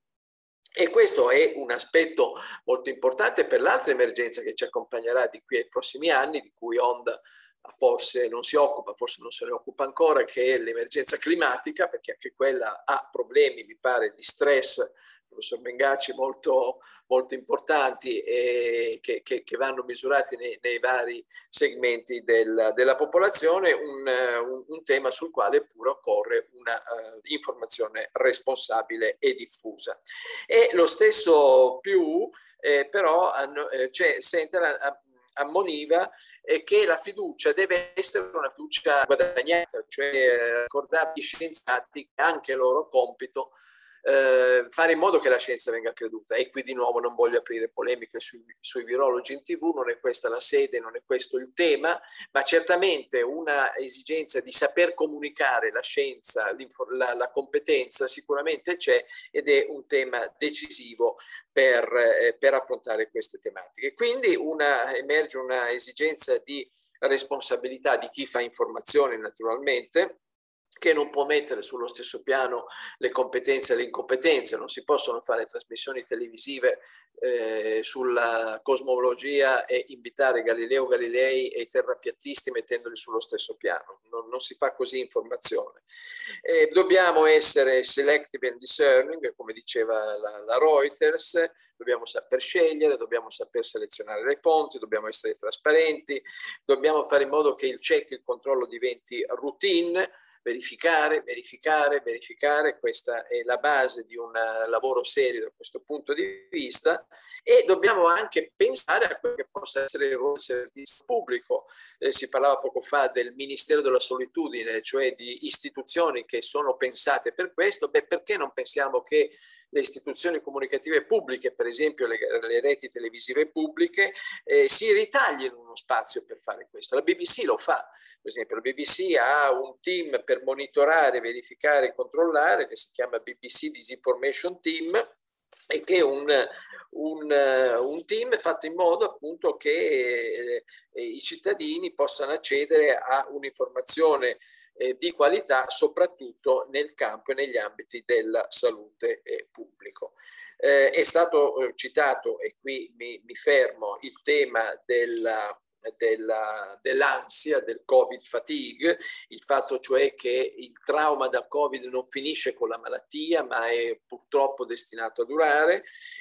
E questo è un aspetto molto importante per l'altra emergenza che ci accompagnerà di qui ai prossimi anni, di cui Onda forse non si occupa, forse non se ne occupa ancora, che è l'emergenza climatica, perché anche quella ha problemi, mi pare, di stress, professor Bengacci, molto, molto importanti e che, che, che vanno misurati nei, nei vari segmenti del, della popolazione, un, un, un tema sul quale pure occorre una uh, informazione responsabile e diffusa. E lo stesso più eh, però eh, cioè, Center ha, ammoniva eh, che la fiducia deve essere una fiducia guadagnata, cioè eh, ricordare agli scienziati che anche il loro compito eh, fare in modo che la scienza venga creduta. E qui di nuovo non voglio aprire polemiche sui, sui virologi in tivù, non è questa la sede, non è questo il tema, ma certamente una esigenza di saper comunicare la scienza, la, la competenza sicuramente c'è, ed è un tema decisivo per, eh, per affrontare queste tematiche. Quindi una, emerge una esigenza di responsabilità di chi fa informazione, naturalmente, che non può mettere sullo stesso piano le competenze e le incompetenze. Non si possono fare trasmissioni televisive eh, sulla cosmologia e invitare Galileo Galilei e i terrapiattisti mettendoli sullo stesso piano. Non, non si fa così informazione. Eh, dobbiamo essere selective and discerning, come diceva la, la Reuters, dobbiamo saper scegliere, dobbiamo saper selezionare le fonti, dobbiamo essere trasparenti, dobbiamo fare in modo che il check, il controllo diventi routine, verificare, verificare, verificare, questa è la base di un lavoro serio da questo punto di vista, e dobbiamo anche pensare a quello che possa essere il ruolo del servizio pubblico. Eh, si parlava poco fa del Ministero della Solitudine, cioè di istituzioni che sono pensate per questo. Beh, perché non pensiamo che le istituzioni comunicative pubbliche, per esempio le, le reti televisive pubbliche, eh, si ritaglino uno spazio per fare questo? La B B C lo fa. Per esempio la B B C ha un team per monitorare, verificare e controllare, che si chiama B B C Disinformation Team, e che è un, un, un team fatto in modo appunto che eh, i cittadini possano accedere a un'informazione eh, di qualità, soprattutto nel campo e negli ambiti della salute eh, pubblico. Eh, è stato eh, citato, e qui mi, mi fermo, il tema della della, dell'ansia, del Covid fatigue, il fatto cioè che il trauma da Covid non finisce con la malattia, ma è purtroppo destinato a durare,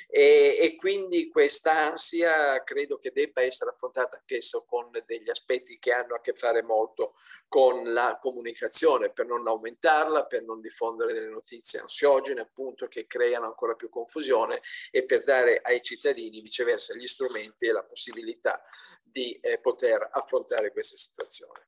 e, e quindi questa ansia credo che debba essere affrontata anch'essa con degli aspetti che hanno a che fare molto con la comunicazione, per non aumentarla, per non diffondere delle notizie ansiogene, appunto, che creano ancora più confusione, e per dare ai cittadini viceversa gli strumenti e la possibilità di eh, poter affrontare questa situazione.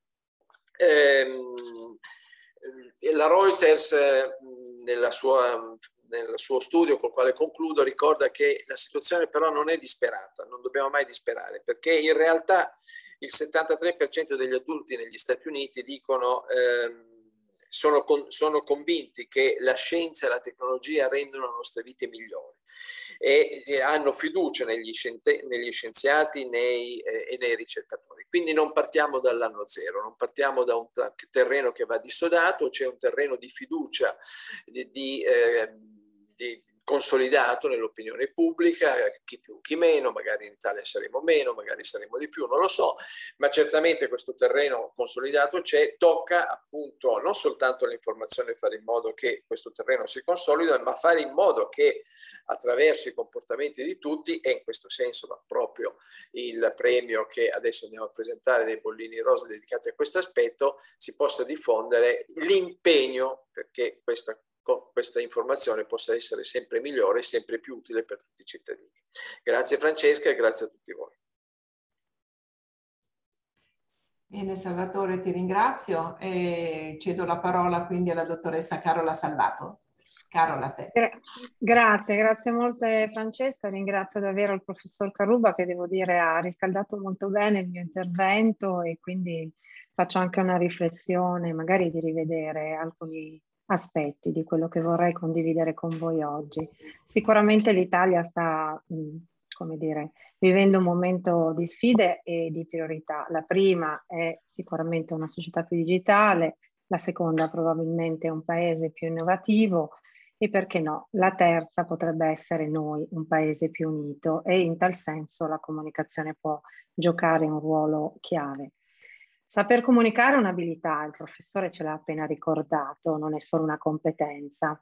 Ehm, la Reuters eh, nella sua, nel suo studio, col quale concludo, ricorda che la situazione però non è disperata, non dobbiamo mai disperare, perché in realtà il settantatré per cento degli adulti negli Stati Uniti dicono ehm, sono, con, sono convinti che la scienza e la tecnologia rendono le nostre vite migliori e, e hanno fiducia negli, negli scienziati nei, eh, e nei ricercatori. Quindi non partiamo dall'anno zero, non partiamo da un terreno che va dissodato, c'è un terreno di fiducia, di, di, eh, di consolidato nell'opinione pubblica, chi più chi meno, magari in Italia saremo meno, magari saremo di più, non lo so, ma certamente questo terreno consolidato c'è, tocca appunto non soltanto l'informazione fare in modo che questo terreno si consolida, ma fare in modo che attraverso i comportamenti di tutti, e in questo senso va proprio il premio che adesso andiamo a presentare dei bollini rosa dedicati a questo aspetto, si possa diffondere l'impegno perché questa questa informazione possa essere sempre migliore e sempre più utile per tutti i cittadini. Grazie Francesca e grazie a tutti voi. Bene Salvatore, ti ringrazio e cedo la parola quindi alla dottoressa Carola Salvato. Carola, a te. Gra grazie, grazie molte Francesca, ringrazio davvero il professor Caruba che devo dire ha riscaldato molto bene il mio intervento e quindi faccio anche una riflessione, magari di rivedere alcuni aspetti di quello che vorrei condividere con voi oggi. Sicuramente l'Italia sta, mh, come dire, vivendo un momento di sfide e di priorità. La prima è sicuramente una società più digitale, la seconda probabilmente un paese più innovativo e perché no, la terza potrebbe essere noi, un paese più unito e in tal senso la comunicazione può giocare un ruolo chiave. Saper comunicare è un'abilità, il professore ce l'ha appena ricordato, non è solo una competenza.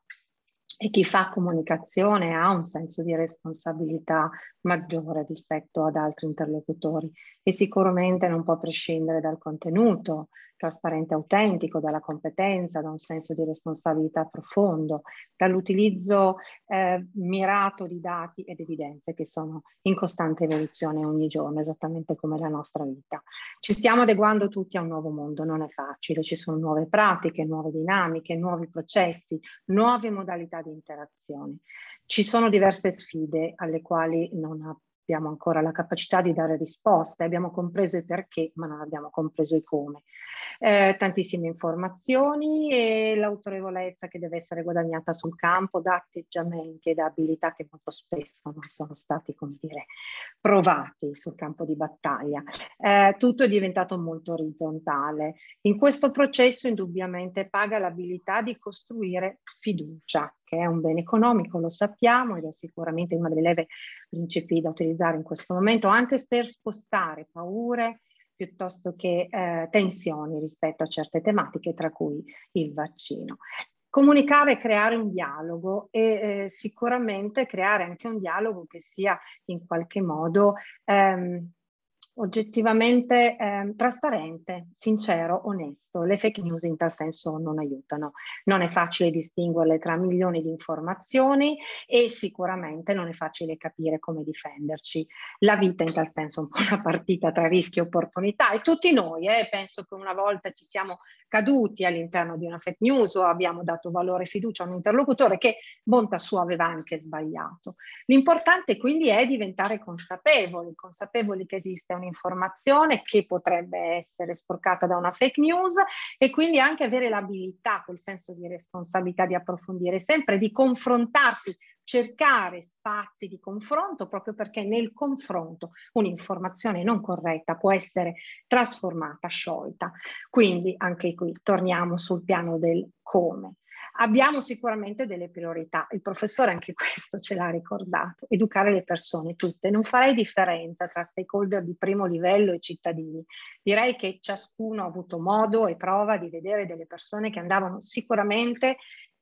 E chi fa comunicazione ha un senso di responsabilità maggiore rispetto ad altri interlocutori e sicuramente non può prescindere dal contenuto trasparente e autentico, dalla competenza, da un senso di responsabilità profondo, dall'utilizzo eh, mirato di dati ed evidenze che sono in costante evoluzione ogni giorno, esattamente come la nostra vita. Ci stiamo adeguando tutti a un nuovo mondo, non è facile, ci sono nuove pratiche, nuove dinamiche, nuovi processi, nuove modalità di interazione. Ci sono diverse sfide alle quali non abbiamo ancora la capacità di dare risposte, abbiamo compreso i perché, ma non abbiamo compreso i come. Eh, tantissime informazioni e l'autorevolezza che deve essere guadagnata sul campo da atteggiamenti e da abilità che molto spesso non sono stati, come dire, provati sul campo di battaglia. Eh, tutto è diventato molto orizzontale. In questo processo indubbiamente paga l'abilità di costruire fiducia, che è un bene economico, lo sappiamo, ed è sicuramente una delle leve principi da utilizzare in questo momento, anche per spostare paure piuttosto che eh, tensioni rispetto a certe tematiche, tra cui il vaccino. Comunicare e creare un dialogo e eh, sicuramente creare anche un dialogo che sia in qualche modo ehm, oggettivamente eh, trasparente, sincero, onesto. Le fake news in tal senso non aiutano. Non è facile distinguerle tra milioni di informazioni e sicuramente non è facile capire come difenderci. La vita in tal senso è un po' una partita tra rischi e opportunità e tutti noi, eh, penso che una volta ci siamo caduti all'interno di una fake news o abbiamo dato valore e fiducia a un interlocutore che, bontà sua, aveva anche sbagliato. L'importante quindi è diventare consapevoli, consapevoli che esiste un informazione che potrebbe essere sporcata da una fake news e quindi anche avere l'abilità, quel senso di responsabilità di approfondire sempre, di confrontarsi, cercare spazi di confronto proprio perché nel confronto un'informazione non corretta può essere trasformata, sciolta. Quindi anche qui torniamo sul piano del come. Abbiamo sicuramente delle priorità, il professore anche questo ce l'ha ricordato, educare le persone tutte, non farei differenza tra stakeholder di primo livello e cittadini, direi che ciascuno ha avuto modo e prova di vedere delle persone che andavano sicuramente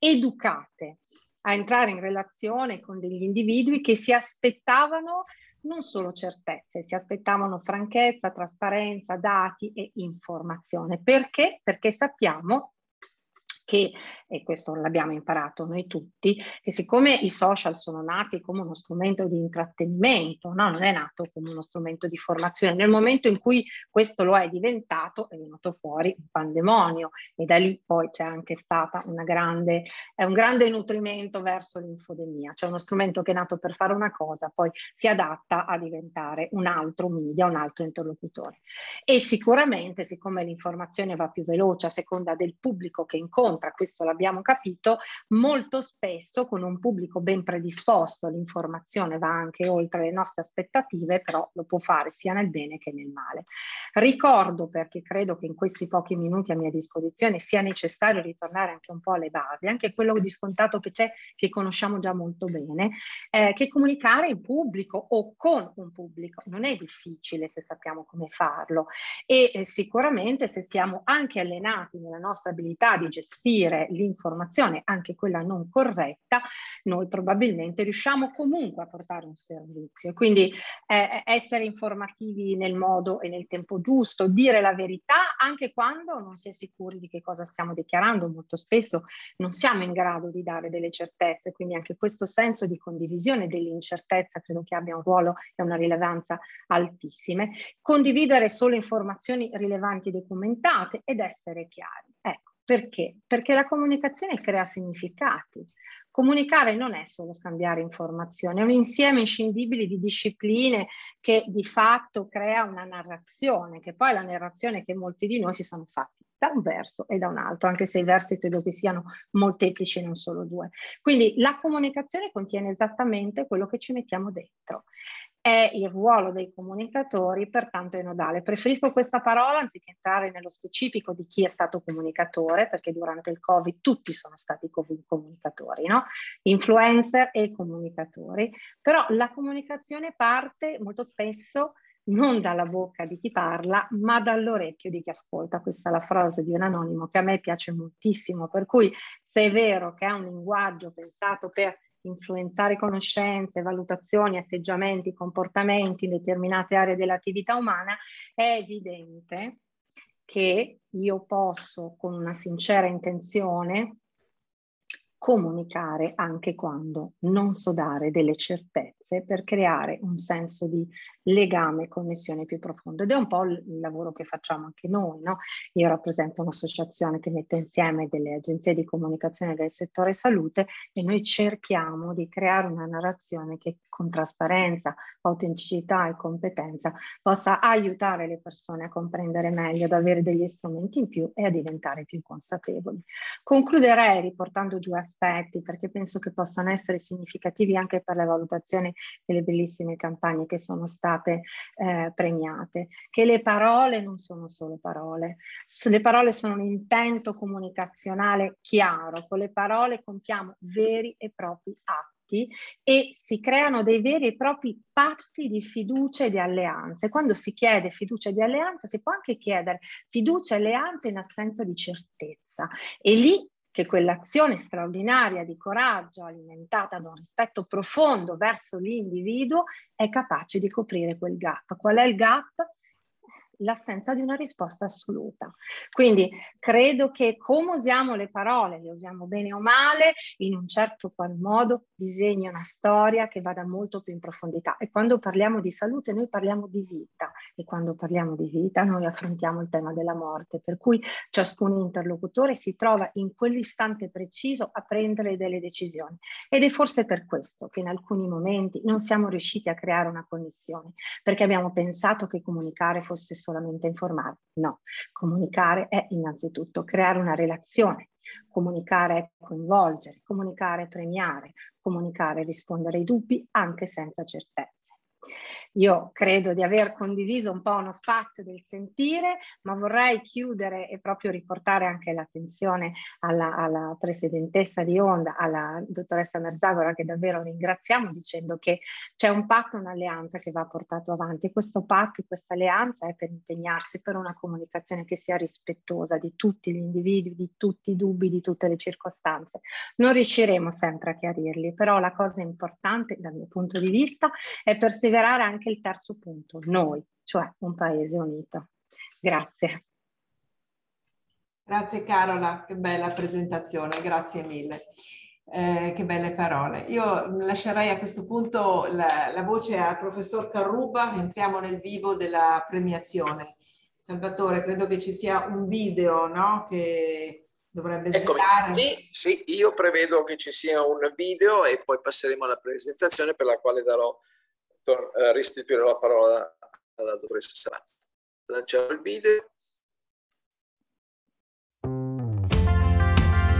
educate a entrare in relazione con degli individui che si aspettavano non solo certezze, si aspettavano franchezza, trasparenza, dati e informazione. Perché? Perché sappiamo che, e questo l'abbiamo imparato noi tutti, che siccome i social sono nati come uno strumento di intrattenimento, no? Non è nato come uno strumento di formazione, nel momento in cui questo lo è diventato è venuto fuori un pandemonio e da lì poi c'è anche stata una grande, è un grande nutrimento verso l'infodemia, cioè uno strumento che è nato per fare una cosa, poi si adatta a diventare un altro media, un altro interlocutore. E sicuramente siccome l'informazione va più veloce a seconda del pubblico che incontra, incontra, questo l'abbiamo capito, molto spesso con un pubblico ben predisposto. L'informazione va anche oltre le nostre aspettative, però lo può fare sia nel bene che nel male. Ricordo, perché credo che in questi pochi minuti a mia disposizione sia necessario ritornare anche un po' alle basi, anche quello di scontato che c'è, che conosciamo già molto bene, eh, che comunicare in pubblico o con un pubblico non è difficile se sappiamo come farlo, e eh, sicuramente se siamo anche allenati nella nostra abilità di gestire l'informazione, anche quella non corretta, noi probabilmente riusciamo comunque a portare un servizio. Quindi eh, essere informativi nel modo e nel tempo giusto, dire la verità anche quando non si è sicuri di che cosa stiamo dichiarando. Molto spesso non siamo in grado di dare delle certezze, quindi anche questo senso di condivisione dell'incertezza credo che abbia un ruolo e una rilevanza altissime. Condividere solo informazioni rilevanti e documentate ed essere chiari. Ecco, perché? Perché la comunicazione crea significati. Comunicare non è solo scambiare informazioni, è un insieme inscindibile di discipline che di fatto crea una narrazione, che poi è la narrazione che molti di noi si sono fatti da un verso e da un altro, anche se i versi credo che siano molteplici e non solo due. Quindi la comunicazione contiene esattamente quello che ci mettiamo dentro. È il ruolo dei comunicatori, pertanto è nodale. Preferisco questa parola anziché entrare nello specifico di chi è stato comunicatore, perché durante il Covid tutti sono stati comunicatori, no? Influencer e comunicatori, però la comunicazione parte molto spesso non dalla bocca di chi parla, ma dall'orecchio di chi ascolta. Questa è la frase di un anonimo che a me piace moltissimo, per cui se è vero che è un linguaggio pensato per influenzare conoscenze, valutazioni, atteggiamenti, comportamenti in determinate aree dell'attività umana, è evidente che io posso, con una sincera intenzione, comunicare anche quando non so dare delle certezze per creare un senso di legame e connessione più profondo. Ed è un po' il lavoro che facciamo anche noi, no? Io rappresento un'associazione che mette insieme delle agenzie di comunicazione del settore salute e noi cerchiamo di creare una narrazione che con trasparenza, autenticità e competenza possa aiutare le persone a comprendere meglio, ad avere degli strumenti in più e a diventare più consapevoli. Concluderei riportando due aspetti perché penso che possano essere significativi anche per le valutazioni delle bellissime campagne che sono state eh, premiate, che le parole non sono solo parole, le parole sono un intento comunicazionale chiaro, con le parole compiamo veri e propri atti e si creano dei veri e propri patti di fiducia e di alleanze. Quando si chiede fiducia e di alleanza si può anche chiedere fiducia e alleanza in assenza di certezza e lì che quell'azione straordinaria di coraggio alimentata da un rispetto profondo verso l'individuo è capace di coprire quel gap. Qual è il gap? L'assenza di una risposta assoluta. Quindi credo che come usiamo le parole, le usiamo bene o male, in un certo qual modo disegna una storia che vada molto più in profondità. E quando parliamo di salute noi parliamo di vita e quando parliamo di vita noi affrontiamo il tema della morte, per cui ciascun interlocutore si trova in quell'istante preciso a prendere delle decisioni. Ed è forse per questo che in alcuni momenti non siamo riusciti a creare una connessione, perché abbiamo pensato che comunicare fosse solamente informare. No, comunicare è innanzitutto creare una relazione, comunicare è coinvolgere, comunicare è premiare, comunicare è rispondere ai dubbi anche senza certezze. Io credo di aver condiviso un po' uno spazio del sentire, ma vorrei chiudere e proprio riportare anche l'attenzione alla, alla presidentessa di Onda, alla dottoressa Merzagora, che davvero ringraziamo, dicendo che c'è un patto, un'alleanza che va portato avanti. Questo patto e questa alleanza è per impegnarsi per una comunicazione che sia rispettosa di tutti gli individui, di tutti i dubbi, di tutte le circostanze. Non riusciremo sempre a chiarirli, però la cosa importante dal mio punto di vista è perseverare anche il terzo punto, noi, cioè un paese unito. Grazie. Grazie Carola, che bella presentazione, grazie mille. Eh, che belle parole. Io lascerei a questo punto la, la voce al professor Carruba, entriamo nel vivo della premiazione. Salvatore, credo che ci sia un video, no? Che dovrebbe svelare. Sì, sì, io prevedo che ci sia un video e poi passeremo alla presentazione per la quale darò restituire la parola alla dottoressa Sabato. Lanciamo il video.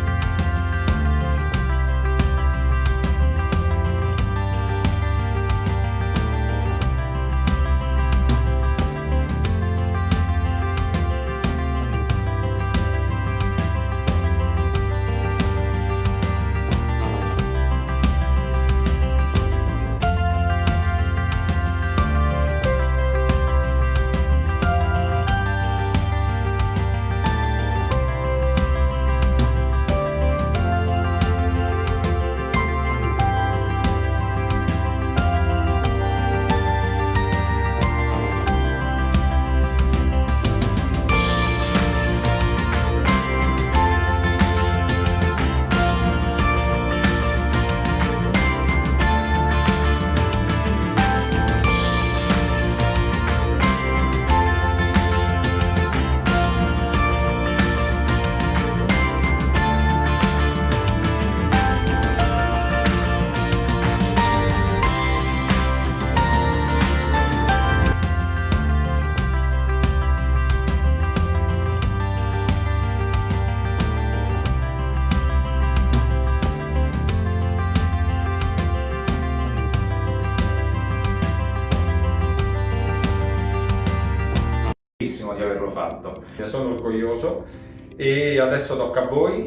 fatto. Ne sono orgoglioso e adesso tocca a voi.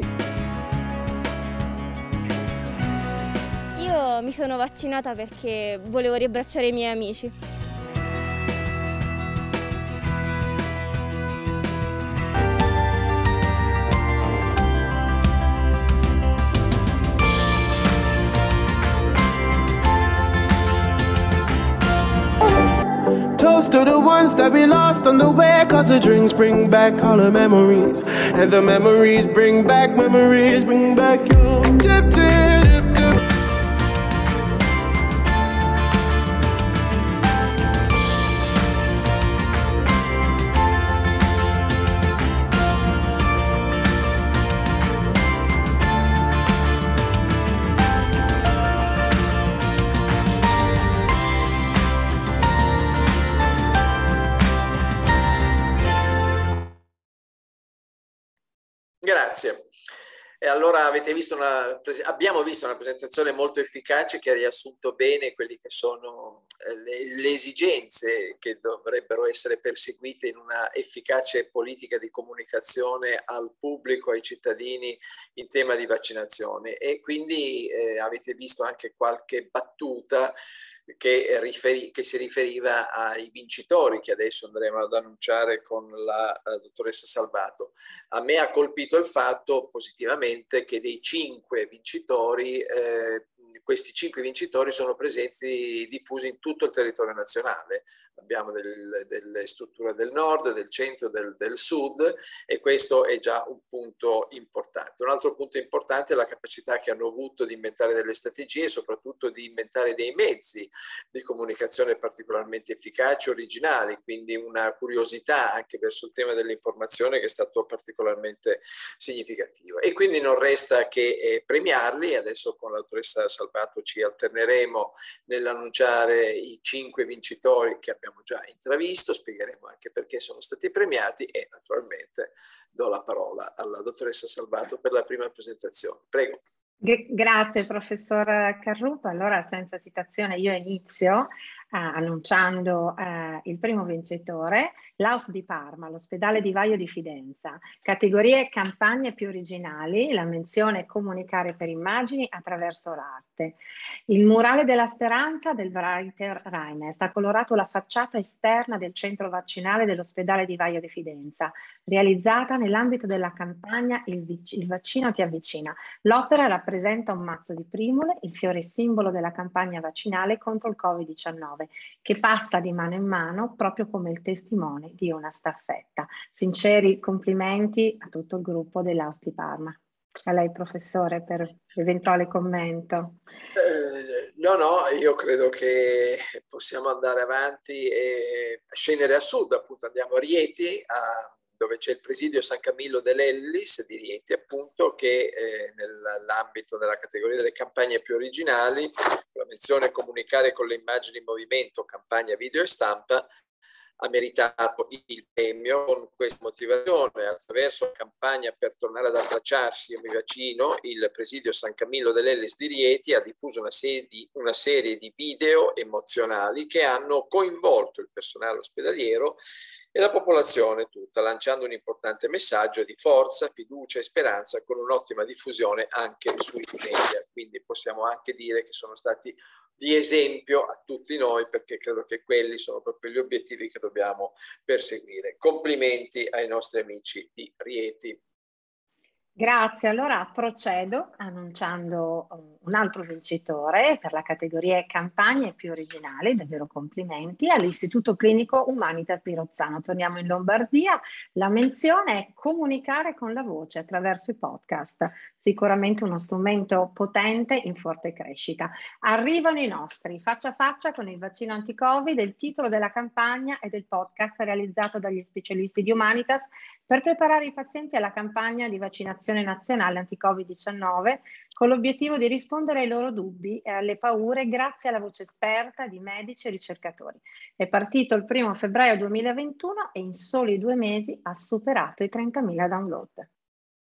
Io mi sono vaccinata perché volevo riabbracciare i miei amici. Toast to the ones that we lost on the way, cause the drinks bring back all the memories, and the memories bring back, memories bring back you. Tip, tip, tip. Grazie. E allora avete visto una, abbiamo visto una presentazione molto efficace che ha riassunto bene quelli che sono le, le esigenze che dovrebbero essere perseguite in una efficace politica di comunicazione al pubblico, ai cittadini in tema di vaccinazione, e quindi eh, avete visto anche qualche battuta Che, riferi, che si riferiva ai vincitori che adesso andremo ad annunciare con la, la dottoressa Salvato. A me ha colpito il fatto positivamente che dei cinque vincitori, eh, questi cinque vincitori sono presenti diffusi in tutto il territorio nazionale. Abbiamo del, delle strutture del nord, del centro, del, del sud, e questo è già un punto importante. Un altro punto importante è la capacità che hanno avuto di inventare delle strategie e soprattutto di inventare dei mezzi di comunicazione particolarmente efficaci, originali, quindi una curiosità anche verso il tema dell'informazione che è stato particolarmente significativo. E quindi non resta che eh, premiarli. Adesso con la dottoressa Salvato ci alterneremo nell'annunciare i cinque vincitori che abbiamo già intravisto, spiegheremo anche perché sono stati premiati e naturalmente do la parola alla dottoressa Salvato per la prima presentazione. Prego. Grazie professor Carruba. Allora, senza esitazione io inizio eh, annunciando eh, il primo vincitore, l'A U S di Parma, l'ospedale di Vaio di Fidenza, categorie campagne più originali, la menzione comunicare per immagini attraverso l'arte. Il murale della speranza del writer Reinest ha colorato la facciata esterna del centro vaccinale dell'ospedale di Vaio di Fidenza, realizzata nell'ambito della campagna Il, il vaccino ti avvicina. L'opera rappresenta un mazzo di primule, il fiore simbolo della campagna vaccinale contro il Covid diciannove, che passa di mano in mano proprio come il testimone di una staffetta. Sinceri complimenti a tutto il gruppo dell'A U S di Parma. A lei professore per eventuale commento. Eh, no, no, io credo che possiamo andare avanti e scendere a sud, appunto andiamo a Rieti, a dove c'è il presidio San Camillo dell'Ellis di Rieti, appunto, che eh, nell'ambito della categoria delle campagne più originali, la menzione comunicare con le immagini in movimento, campagna video e stampa, ha meritato il premio con questa motivazione. Attraverso la campagna per tornare ad abbracciarsi, io mi vaccino, il presidio San Camillo dell'Ellis di Rieti ha diffuso una serie di, una serie di video emozionali che hanno coinvolto il personale ospedaliero e la popolazione tutta, lanciando un importante messaggio di forza, fiducia e speranza con un'ottima diffusione anche sui media. Quindi possiamo anche dire che sono stati di esempio a tutti noi, perché credo che quelli sono proprio gli obiettivi che dobbiamo perseguire. Complimenti ai nostri amici di Rieti. Grazie, allora procedo annunciando un altro vincitore per la categoria campagne più originali, davvero complimenti, all'Istituto Clinico Humanitas di Rozzano. Torniamo in Lombardia, la menzione è comunicare con la voce attraverso i podcast, sicuramente uno strumento potente in forte crescita. Arrivano i nostri faccia a faccia con il vaccino anti-Covid, il titolo della campagna e del podcast realizzato dagli specialisti di Humanitas per preparare i pazienti alla campagna di vaccinazione nazionale anti-Covid diciannove con l'obiettivo di rispondere ai loro dubbi e alle paure grazie alla voce esperta di medici e ricercatori. È partito il primo febbraio duemilaventuno e in soli due mesi ha superato i trentamila download.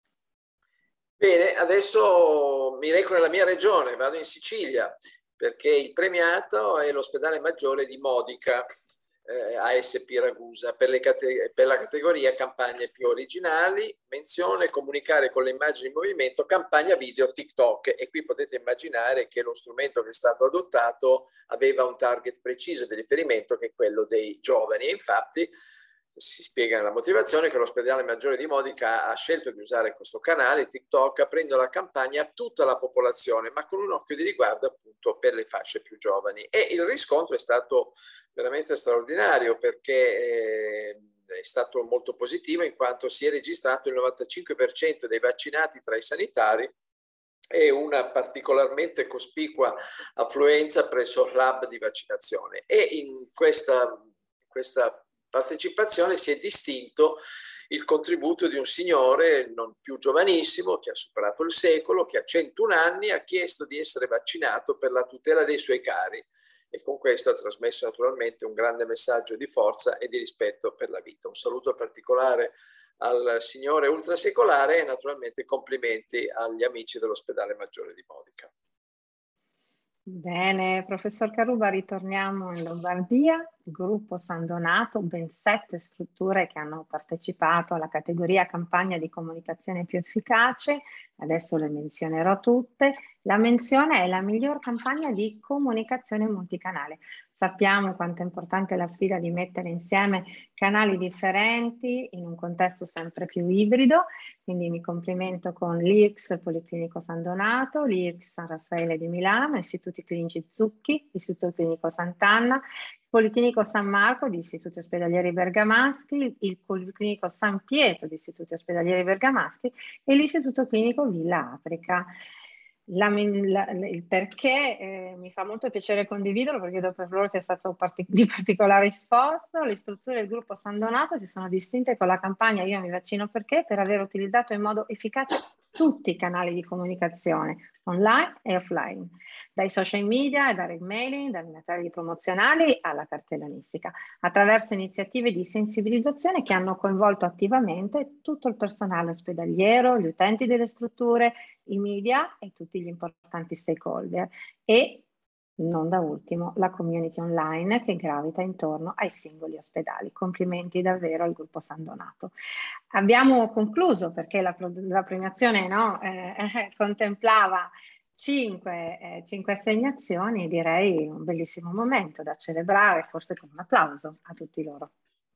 Bene, adesso mi reco nella mia regione, vado in Sicilia, perché il premiato è l'ospedale maggiore di Modica. eh, A S P Ragusa. Per, le cate- per la categoria campagne più originali, menzione comunicare con le immagini in movimento, campagna video TikTok. E qui potete immaginare che lo strumento che è stato adottato aveva un target preciso di riferimento, che è quello dei giovani. E infatti si spiega nella motivazione che l'ospedale Maggiore di Modica ha scelto di usare questo canale TikTok aprendo la campagna a tutta la popolazione, ma con un occhio di riguardo appunto per le fasce più giovani. E il riscontro è stato veramente straordinario, perché eh, è stato molto positivo, in quanto si è registrato il novantacinque per cento dei vaccinati tra i sanitari e una particolarmente cospicua affluenza presso l'hub di vaccinazione. E in questa, questa partecipazione si è distinto il contributo di un signore non più giovanissimo, che ha superato il secolo, che ha centuno anni, ha chiesto di essere vaccinato per la tutela dei suoi cari, e con questo ha trasmesso naturalmente un grande messaggio di forza e di rispetto per la vita. Un saluto particolare al signore ultrasecolare e naturalmente complimenti agli amici dell'ospedale Maggiore di Modica. Bene, professor Caruba, ritorniamo in Lombardia. Il gruppo San Donato, ben sette strutture che hanno partecipato alla categoria campagna di comunicazione più efficace, adesso le menzionerò tutte. La menzione è la miglior campagna di comunicazione multicanale. Sappiamo quanto è importante la sfida di mettere insieme canali differenti in un contesto sempre più ibrido, quindi mi complimento con l'I R C S Policlinico San Donato, l'I R C S San Raffaele di Milano, Istituti Clinici Zucchi, Istituto Clinico Sant'Anna, il Policlinico San Marco di Istituti Ospedalieri Bergamaschi, il Policlinico San Pietro di Istituti Ospedalieri Bergamaschi e l'Istituto Clinico Villa Aprica. La, la, il perché eh, mi fa molto piacere condividerlo, perché dopo per loro sia stato partic- di particolare risposto. Le strutture del gruppo San Donato si sono distinte con la campagna Io mi vaccino perché, per aver utilizzato in modo efficace tutti i canali di comunicazione online e offline, dai social media e direct mailing, dai materiali promozionali alla cartellonistica, attraverso iniziative di sensibilizzazione che hanno coinvolto attivamente tutto il personale ospedaliero, gli utenti delle strutture, i media e tutti gli importanti stakeholder e, non da ultimo, la community online che gravita intorno ai singoli ospedali. Complimenti davvero al gruppo San Donato. Abbiamo concluso perché la, la premiazione no, eh, eh, contemplava cinque, eh, cinque assegnazioni e direi un bellissimo momento da celebrare, forse con un applauso a tutti loro.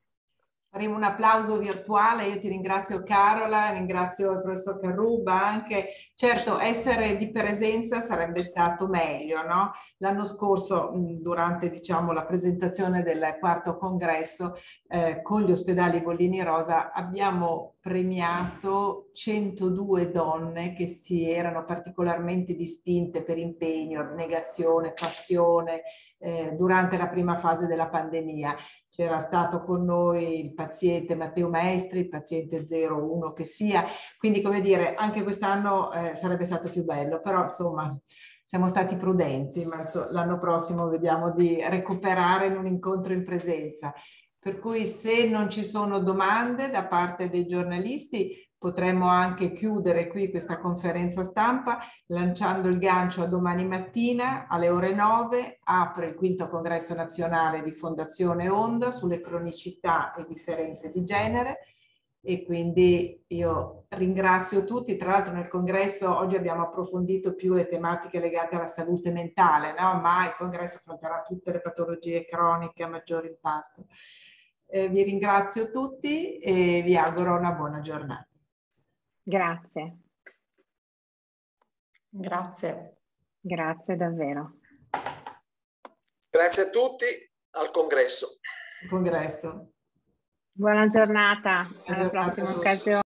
Faremo un applauso virtuale. Io ti ringrazio Carola, ringrazio il professor Caruba anche. Certo, essere di presenza sarebbe stato meglio, no? L'anno scorso, durante diciamo, la presentazione del quarto congresso eh, con gli ospedali Bollini Rosa, abbiamo premiato centodue donne che si erano particolarmente distinte per impegno, abnegazione, passione eh, durante la prima fase della pandemia. C'era stato con noi il paziente Matteo Maestri, il paziente zero uno che sia, quindi come dire anche quest'anno eh, sarebbe stato più bello, però insomma siamo stati prudenti, ma l'anno prossimo vediamo di recuperare in un incontro in presenza. Per cui se non ci sono domande da parte dei giornalisti potremmo anche chiudere qui questa conferenza stampa lanciando il gancio a domani mattina alle ore nove, apre il quinto congresso nazionale di Fondazione Onda sulle cronicità e differenze di genere e quindi io ringrazio tutti. Tra l'altro nel congresso oggi abbiamo approfondito più le tematiche legate alla salute mentale, no? Ma il congresso affronterà tutte le patologie croniche a maggior impatto. Eh, vi ringrazio tutti e vi auguro una buona giornata. Grazie. Grazie. Grazie davvero. Grazie a tutti, al congresso. Congresso. Buona giornata, alla prossima occasione.